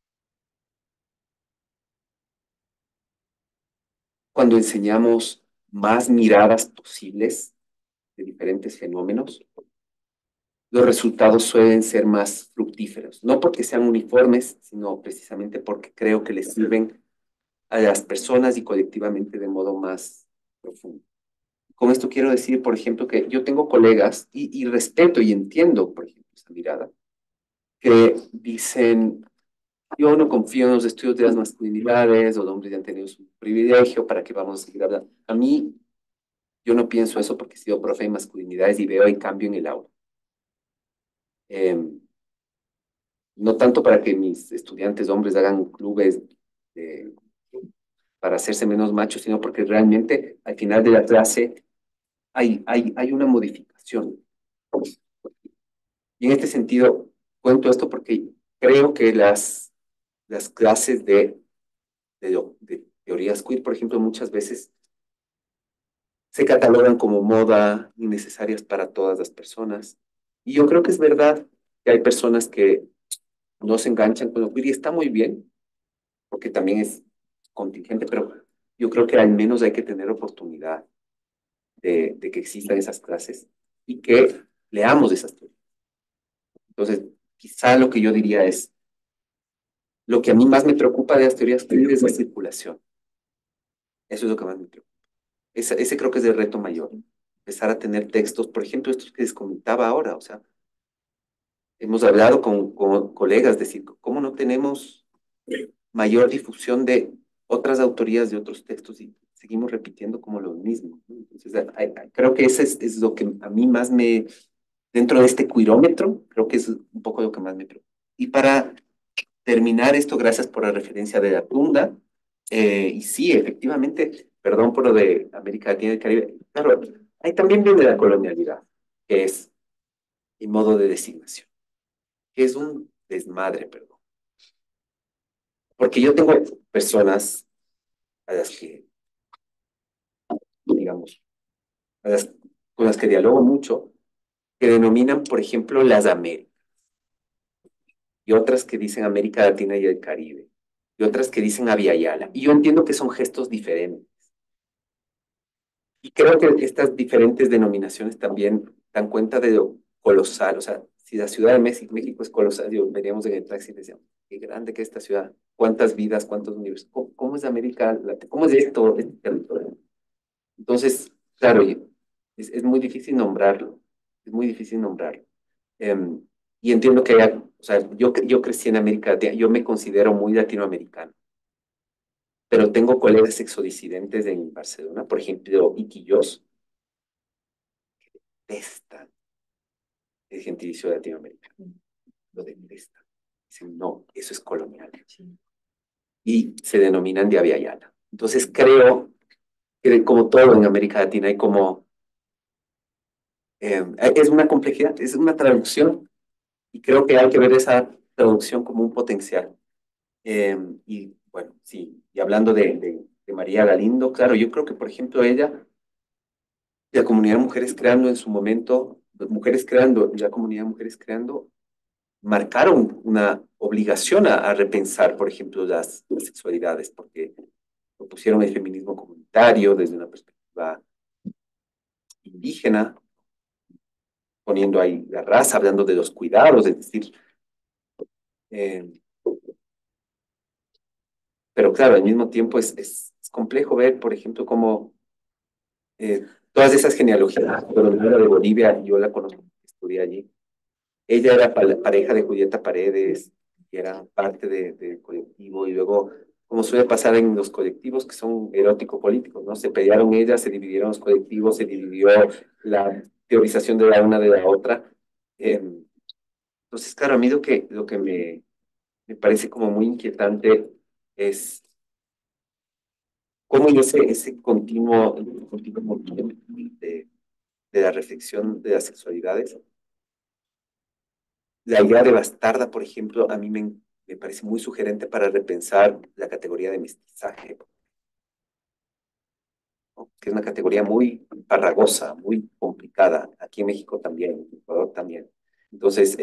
cuando enseñamos más miradas posibles de diferentes fenómenos, los resultados suelen ser más fructíferos. No porque sean uniformes, sino precisamente porque creo que les sirven a las personas y colectivamente de modo más profundo. Con esto quiero decir, por ejemplo, que yo tengo colegas y respeto y entiendo, por ejemplo, esa mirada, que dicen, yo no confío en los estudios de las masculinidades, los hombres ya han tenido su privilegio, ¿para qué vamos a seguir hablando? A mí, yo no pienso eso porque he sido profe de masculinidades y veo el cambio en el aula. No tanto para que mis estudiantes hombres hagan clubes para hacerse menos machos, sino porque realmente al final de la clase hay una modificación. Y en este sentido, cuento esto porque creo que las clases de teorías queer, por ejemplo, muchas veces se catalogan como moda, innecesarias para todas las personas. Y yo creo que es verdad que hay personas que no se enganchan con lo queer y está muy bien, porque también es contingente, pero yo creo que al menos hay que tener oportunidad de que existan esas clases y que leamos esas teorías. Entonces, quizá lo que yo diría es, lo que a mí más me preocupa de las teorías queer es la circulación. Eso es lo que más me preocupa. Ese creo que es el reto mayor. Empezar a tener textos, por ejemplo, estos que les comentaba ahora, o sea, hemos hablado con colegas, decir, ¿cómo no tenemos mayor difusión de otras autorías de otros textos y seguimos repitiendo como lo mismo, ¿no? Entonces, creo que ese es lo que a mí más dentro de este cuirómetro, creo que es un poco lo que más me preocupa. Y para terminar esto, gracias por la referencia de la tunda, y sí, efectivamente, perdón por lo de América Latina y el Caribe, claro, ahí también viene la colonialidad, que es mi modo de designación, que es un desmadre, perdón. Porque yo tengo personas a las que, digamos, con las que dialogo mucho, que denominan, por ejemplo, las Américas, y otras que dicen América Latina y el Caribe, y otras que dicen Aviala. Y yo entiendo que son gestos diferentes. Y creo que estas diferentes denominaciones también dan cuenta de lo colosal. O sea, si la Ciudad de México es colosal, veníamos en el taxi y decíamos, qué grande que es esta ciudad, cuántas vidas, cuántos universos, cómo es América Latina, cómo es esto, este territorio. Entonces, claro, es muy difícil nombrarlo, es muy difícil nombrarlo. Y entiendo que o sea, yo crecí en América Latina, yo me considero muy latinoamericano, pero tengo colegas exodisidentes en Barcelona, por ejemplo, Iquillos, detestan el gentilicio latinoamericano, lo detestan. Dicen, no, eso es colonial. Y se denominan de Aviala. Entonces creo que como todo en América Latina hay como, es una complejidad, es una traducción, y creo que hay que ver esa traducción como un potencial. Y bueno, sí, y hablando de María Galindo, claro, yo creo que, por ejemplo, ella, la comunidad de mujeres creando en su momento, Mujeres Creando y la comunidad Mujeres Creando marcaron una obligación a repensar, por ejemplo, las sexualidades, porque propusieron el feminismo comunitario desde una perspectiva indígena, poniendo ahí la raza, hablando de los cuidados, es decir, eh, pero claro, al mismo tiempo es complejo ver, por ejemplo, cómo todas esas genealogías, pero la de Bolivia, yo la conozco, estudié allí. Ella era pareja de Julieta Paredes, y era parte del colectivo, y luego, como suele pasar en los colectivos que son erótico-políticos, ¿no? Se pelearon ellas, se dividieron los colectivos, se dividió la teorización de la una de la otra. Entonces, claro, a mí lo que me parece como muy inquietante es cómo ese continuo movimiento de la reflexión de las sexualidades. La idea de bastarda, por ejemplo, a mí me parece muy sugerente para repensar la categoría de mestizaje, ¿no? Que es una categoría muy farragosa, muy complicada, aquí en México también, en Ecuador también. Entonces,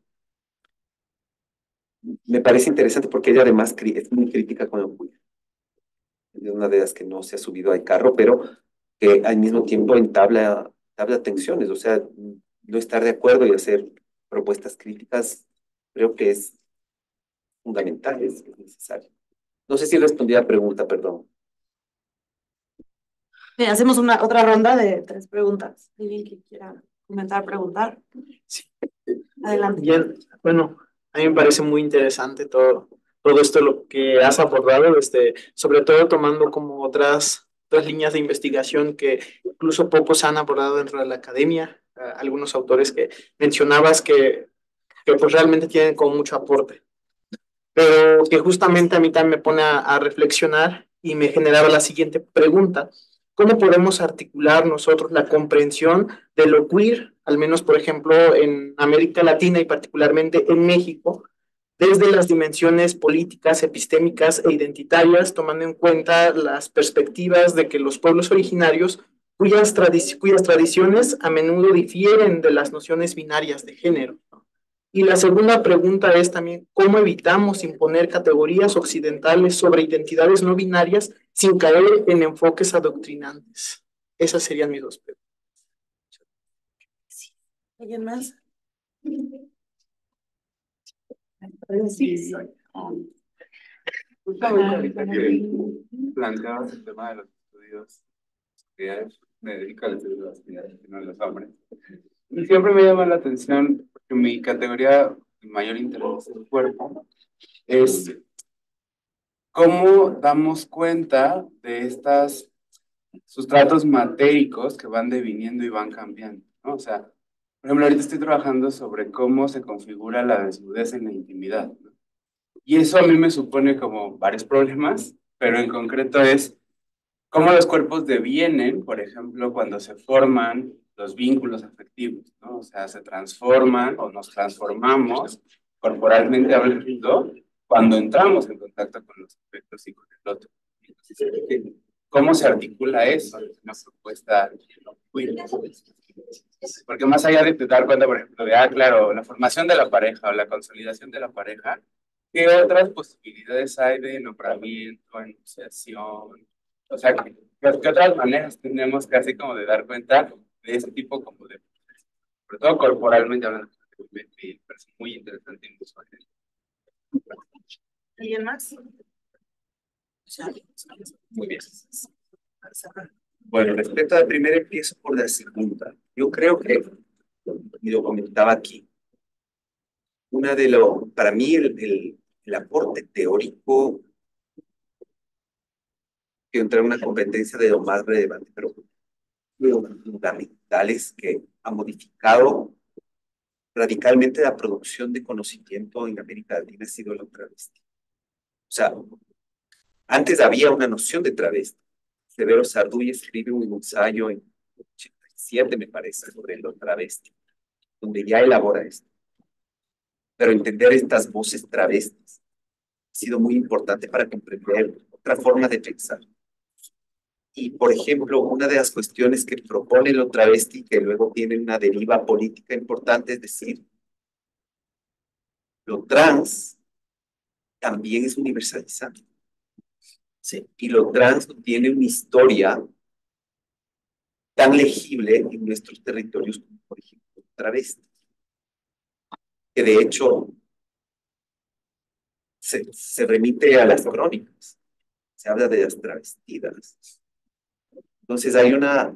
me parece interesante porque ella además es muy crítica con lo queer. Es una de las que no se ha subido al carro, pero que al mismo tiempo entabla tensiones, o sea, no estar de acuerdo y hacer propuestas críticas, creo que es fundamental, es necesario. No sé si respondí a la pregunta, perdón. Bien, hacemos otra ronda de 3 preguntas. ¿Alguien que quiera comentar, preguntar? Sí. Adelante. Bien, bueno, a mí me parece muy interesante todo esto lo que has abordado, sobre todo tomando como otras líneas de investigación que incluso pocos han abordado dentro de la academia, algunos autores que mencionabas que pues realmente tienen como mucho aporte, pero que justamente a mí también me pone a reflexionar y me generaba la siguiente pregunta. ¿Cómo podemos articular nosotros la comprensión de lo queer, al menos por ejemplo en América Latina y particularmente en México, desde las dimensiones políticas, epistémicas e identitarias, tomando en cuenta las perspectivas de que los pueblos originarios, cuyas tradiciones a menudo difieren de las nociones binarias de género? Y la segunda pregunta es también, ¿cómo evitamos imponer categorías occidentales sobre identidades no binarias sin caer en enfoques adoctrinantes? Esas serían mis 2 preguntas. ¿Alguien más? Sí. Planteabas el tema de los estudios, me dedico al estudio de las comunidades, no de los hombres. Y siempre me llama la atención, porque mi categoría de mayor interés en el cuerpo es cómo damos cuenta de estos sustratos matéricos que van deviniendo y van cambiando, ¿no? O sea, por ejemplo, ahorita estoy trabajando sobre cómo se configura la desnudez en la intimidad, ¿no? Y eso a mí me supone como varios problemas, pero en concreto es cómo los cuerpos devienen, por ejemplo, cuando se forman los vínculos afectivos, ¿no? O sea, se transforman o nos transformamos corporalmente hablando cuando entramos en contacto con los afectos y con el otro. Entonces, ¿cómo se articula eso? Una propuesta porque más allá de dar cuenta, por ejemplo, de, claro, la formación de la pareja o la consolidación de la pareja, ¿qué otras posibilidades hay de nombramiento, enunciación? O sea, ¿qué otras maneras tenemos casi como de dar cuenta de ese tipo como de procesos? Sobre todo corporalmente hablando, me parece muy interesante y visual. ¿Alguien más? Muy bien. Bueno, respecto a la primera, empiezo por la segunda. Yo creo que, y lo comentaba aquí, para mí el aporte teórico, que entrar en una competencia de lo más relevante, pero lo fundamental es que ha modificado radicalmente la producción de conocimiento en América Latina, ha sido la travesti. O sea, antes había una noción de travesti. Severo Sarduy escribe un ensayo en 87, me parece, sobre lo travesti, donde ya elabora esto. Pero entender estas voces travestis ha sido muy importante para comprender otra forma de pensar. Y, por ejemplo, una de las cuestiones que propone lo travesti, que luego tiene una deriva política importante, es decir, lo trans también es universalizante. ¿Sí? Y lo trans tiene una historia tan legible en nuestros territorios como, por ejemplo, travesti. Que de hecho se remite a las crónicas. Se habla de las travestidas. Entonces hay una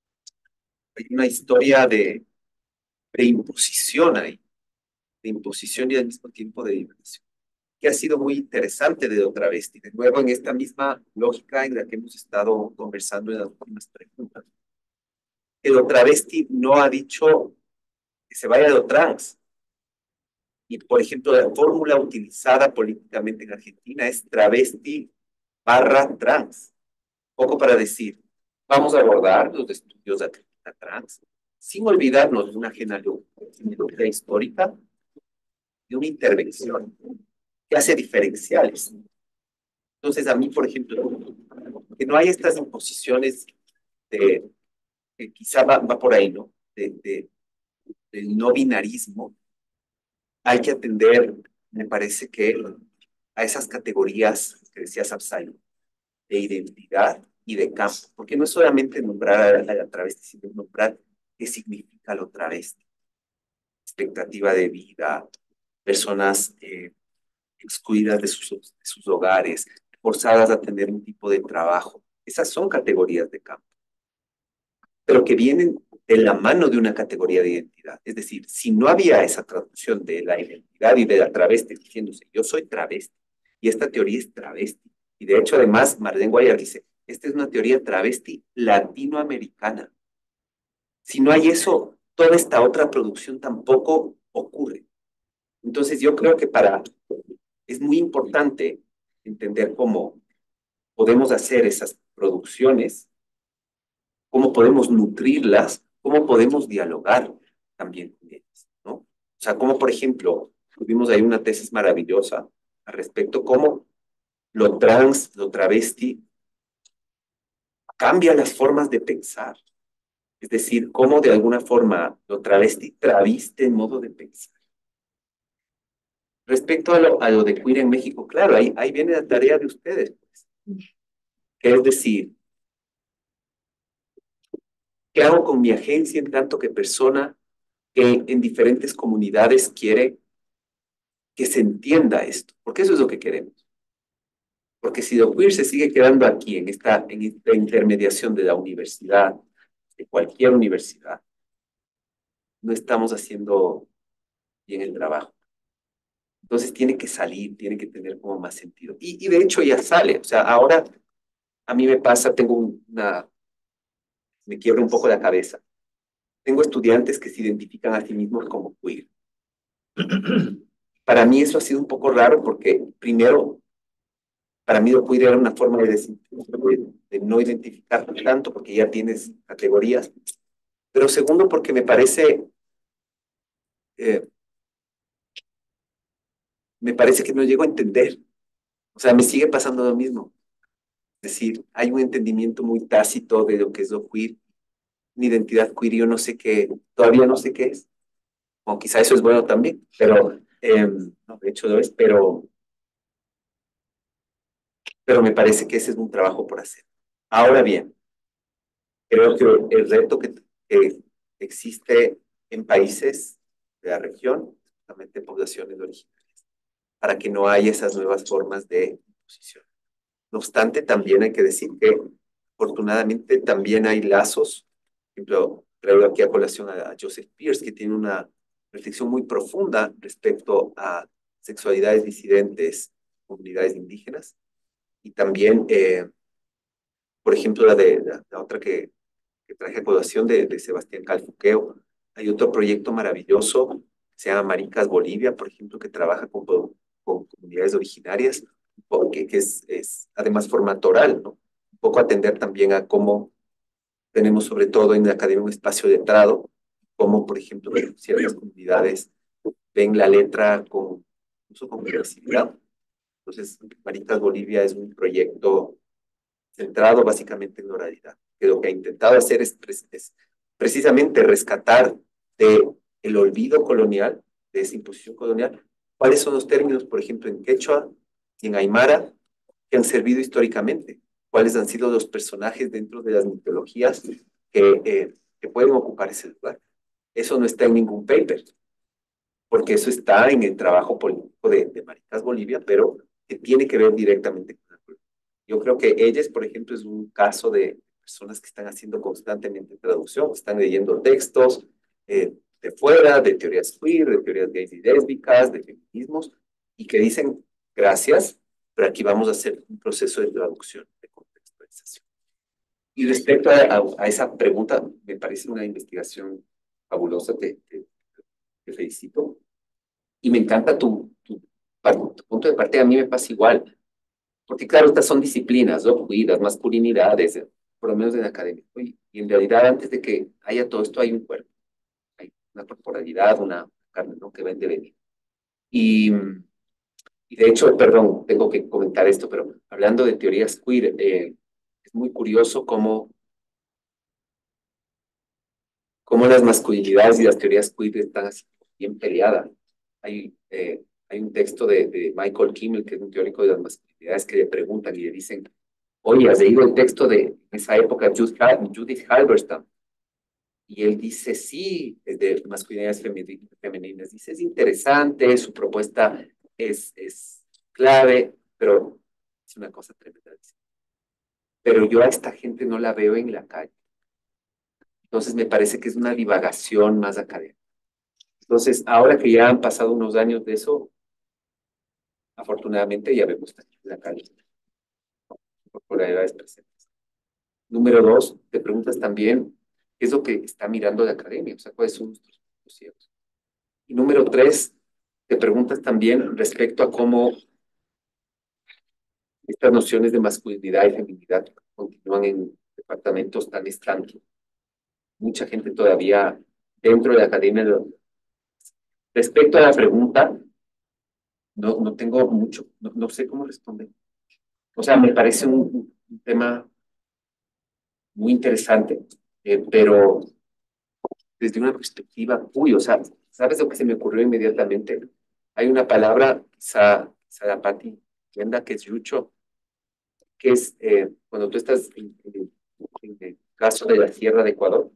historia de imposición ahí, de imposición y al mismo tiempo de liberación, que ha sido muy interesante de otra vez. Y de nuevo, en esta misma lógica en la que hemos estado conversando en las últimas preguntas. El travesti no ha dicho que se vaya de trans. Y, por ejemplo, la fórmula utilizada políticamente en Argentina es travesti barra trans. Poco para decir, vamos a abordar los estudios de Argentina trans, sin olvidarnos de una genealogía histórica, de una intervención que hace diferenciales. Entonces, a mí, por ejemplo, que no hay estas imposiciones de, que quizá va por ahí, ¿no? Del no binarismo, hay que atender, me parece que a esas categorías que decía Sapsayo, de identidad y de campo, porque no es solamente nombrar a la travesti, sino nombrar qué significa lo travesti, expectativa de vida, personas excluidas de sus hogares, forzadas a tener un tipo de trabajo. Esas son categorías de campo, pero que vienen de la mano de una categoría de identidad. Es decir, si no había esa traducción de la identidad y de la travesti diciéndose, yo soy travesti, y esta teoría es travesti, y de hecho además Marlene Guayar dice, esta es una teoría travesti latinoamericana. Si no hay eso, toda esta otra producción tampoco ocurre. Entonces yo creo que es muy importante entender cómo podemos hacer esas producciones, cómo podemos nutrirlas, cómo podemos dialogar también con ellas, ¿no? O sea, como por ejemplo, tuvimos ahí una tesis maravillosa al respecto, cómo lo trans, lo travesti, cambia las formas de pensar. Es decir, cómo de alguna forma lo travesti traviste el modo de pensar. Respecto a lo de queer en México, claro, ahí viene la tarea de ustedes, pues. Que es decir, ¿qué hago con mi agencia en tanto que persona que en diferentes comunidades quiere que se entienda esto? Porque eso es lo que queremos. Porque si lo queer se sigue quedando aquí, en esta intermediación de la universidad, de cualquier universidad, no estamos haciendo bien el trabajo. Entonces tiene que salir, tiene que tener como más sentido. Y de hecho ya sale. O sea, ahora a mí me pasa, me quiebra un poco la cabeza. Tengo estudiantes que se identifican a sí mismos como queer. Para mí eso ha sido un poco raro porque, primero, para mí lo queer era una forma de no identificar tanto porque ya tienes categorías. Pero segundo, porque me parece que no llego a entender. O sea, me sigue pasando lo mismo. Es decir, hay un entendimiento muy tácito de lo que es lo queer, una identidad queer, yo no sé qué, todavía no sé qué es. O quizá eso es bueno también, pero, no, de hecho lo es, pero me parece que ese es un trabajo por hacer. Ahora bien, creo que el reto que existe en países de la región, justamente poblaciones originarias, para que no haya esas nuevas formas de imposición. No obstante, también hay que decir que afortunadamente también hay lazos. Por ejemplo, traigo aquí a colación a Joseph Pierce, que tiene una reflexión muy profunda respecto a sexualidades disidentes, comunidades indígenas, y también, por ejemplo, la otra que traje a colación de Sebastián Calfuqueo. Hay otro proyecto maravilloso que se llama Maricas Bolivia, por ejemplo, que trabaja con comunidades originarias, que es además formato oral, ¿no? Un poco atender también a cómo tenemos sobre todo en la academia un espacio letrado, cómo, por ejemplo, ciertas comunidades ven la letra incluso con diversidad. Entonces, Maricas Bolivia es un proyecto centrado básicamente en la oralidad. Que lo que ha intentado hacer es precisamente rescatar del olvido colonial, de esa imposición colonial, cuáles son los términos, por ejemplo, en quechua y en aymara, que han servido históricamente, cuáles han sido los personajes dentro de las mitologías que pueden ocupar ese lugar. Eso no está en ningún paper, porque eso está en el trabajo político de Maricas Bolivia, pero que tiene que ver directamente con la cultura. Yo creo que ellas, por ejemplo, es un caso de personas que están haciendo constantemente traducción, están leyendo textos de fuera, de teorías queer, de teorías gays y lésbicas, de feminismos, y que dicen, gracias, pero aquí vamos a hacer un proceso de traducción, de contextualización. Y respecto a esa pregunta, me parece una investigación fabulosa, te felicito. Y me encanta tu punto de partida, a mí me pasa igual. Porque claro, estas son disciplinas, ¿no? Fluidas, masculinidades, por lo menos en la academia. Y en realidad, antes de que haya todo esto, hay un cuerpo, hay una corporalidad, una carne, ¿no? Que vende venir. Y de hecho, perdón, tengo que comentar esto, pero hablando de teorías queer, es muy curioso cómo las masculinidades y las teorías queer están así bien peleadas. Hay un texto de Michael Kimmel, que es un teórico de las masculinidades, que le preguntan y le dicen, oye, ¿has leído el texto de esa época Judith Halberstam? Y él dice, sí, es de masculinidades femeninas. Dice, es interesante, su propuesta es clave, pero es una cosa tremenda. Pero yo a esta gente no la veo en la calle. Entonces me parece que es una divagación más académica. Entonces, ahora que ya han pasado unos años de eso, afortunadamente ya vemos aquí en la calle corporalidades presentes. Número 2, te preguntas también qué es lo que está mirando la academia, o sea, cuáles son nuestros puntos ciegos. Y número 3, te preguntas también respecto a cómo estas nociones de masculinidad y feminidad continúan en departamentos tan estanques. Mucha gente todavía dentro de la academia. Respecto a la pregunta, no tengo mucho, no sé cómo responder. O sea, me parece un tema muy interesante, pero desde una perspectiva, o sea, ¿sabes lo que se me ocurrió inmediatamente? Hay una palabra, quizá la Pati entienda, que es yucho, que es cuando tú estás en el caso de la Sierra de Ecuador,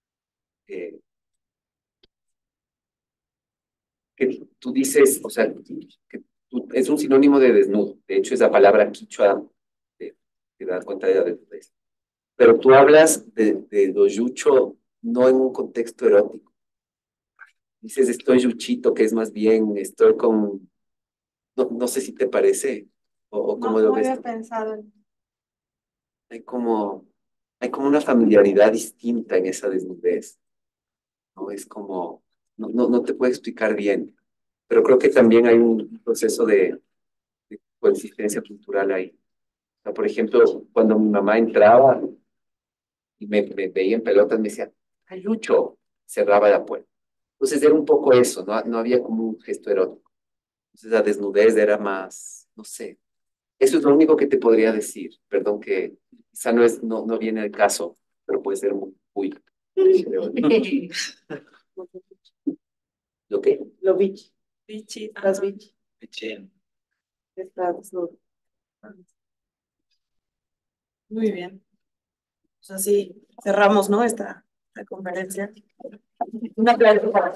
que tú dices, o sea, que es un sinónimo de desnudo. De hecho, esa palabra quichua te das cuenta de la desnudez. Pero tú hablas de lo yucho no en un contexto erótico. Dices, estoy yuchito, que es más bien, estoy con, no sé si te parece, o cómo lo ves. No había pensado en... Hay como una familiaridad distinta en esa desnudez. No es como, no te puedo explicar bien, pero creo que también hay un proceso de coexistencia cultural ahí. O sea, por ejemplo, cuando mi mamá entraba y me veía en pelotas, me decía, ¡ay, Lucho! Cerraba la puerta. Entonces era un poco eso, no había como un gesto erótico. Entonces la desnudez era más, no sé. Eso es lo único que te podría decir. Perdón que quizá no viene al caso, pero puede ser muy ¿Lo qué? Lo bichi. Bichi. Las bichi. Bichi. Está desnudo. Muy bien. Pues así cerramos, ¿no? Esta conferencia. Un aplauso para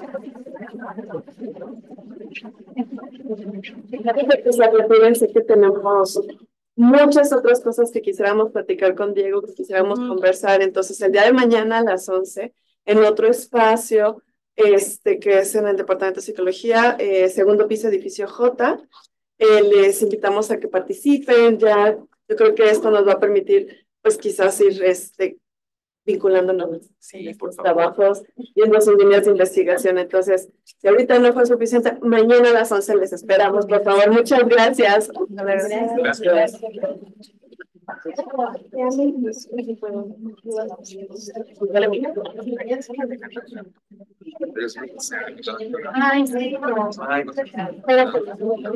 Fíjense que tenemos muchas otras cosas que quisiéramos platicar con Diego, que quisiéramos conversar. Entonces, el día de mañana a las 11, en otro espacio, que es en el Departamento de Psicología, segundo piso, edificio J, les invitamos a que participen. Ya, yo creo que esto nos va a permitir, pues quizás ir vinculándonos en estos trabajos y en sus líneas de investigación. Entonces, si ahorita no fue suficiente, mañana a las 11 les esperamos, por favor. Muchas gracias. Gracias. Ay, sí.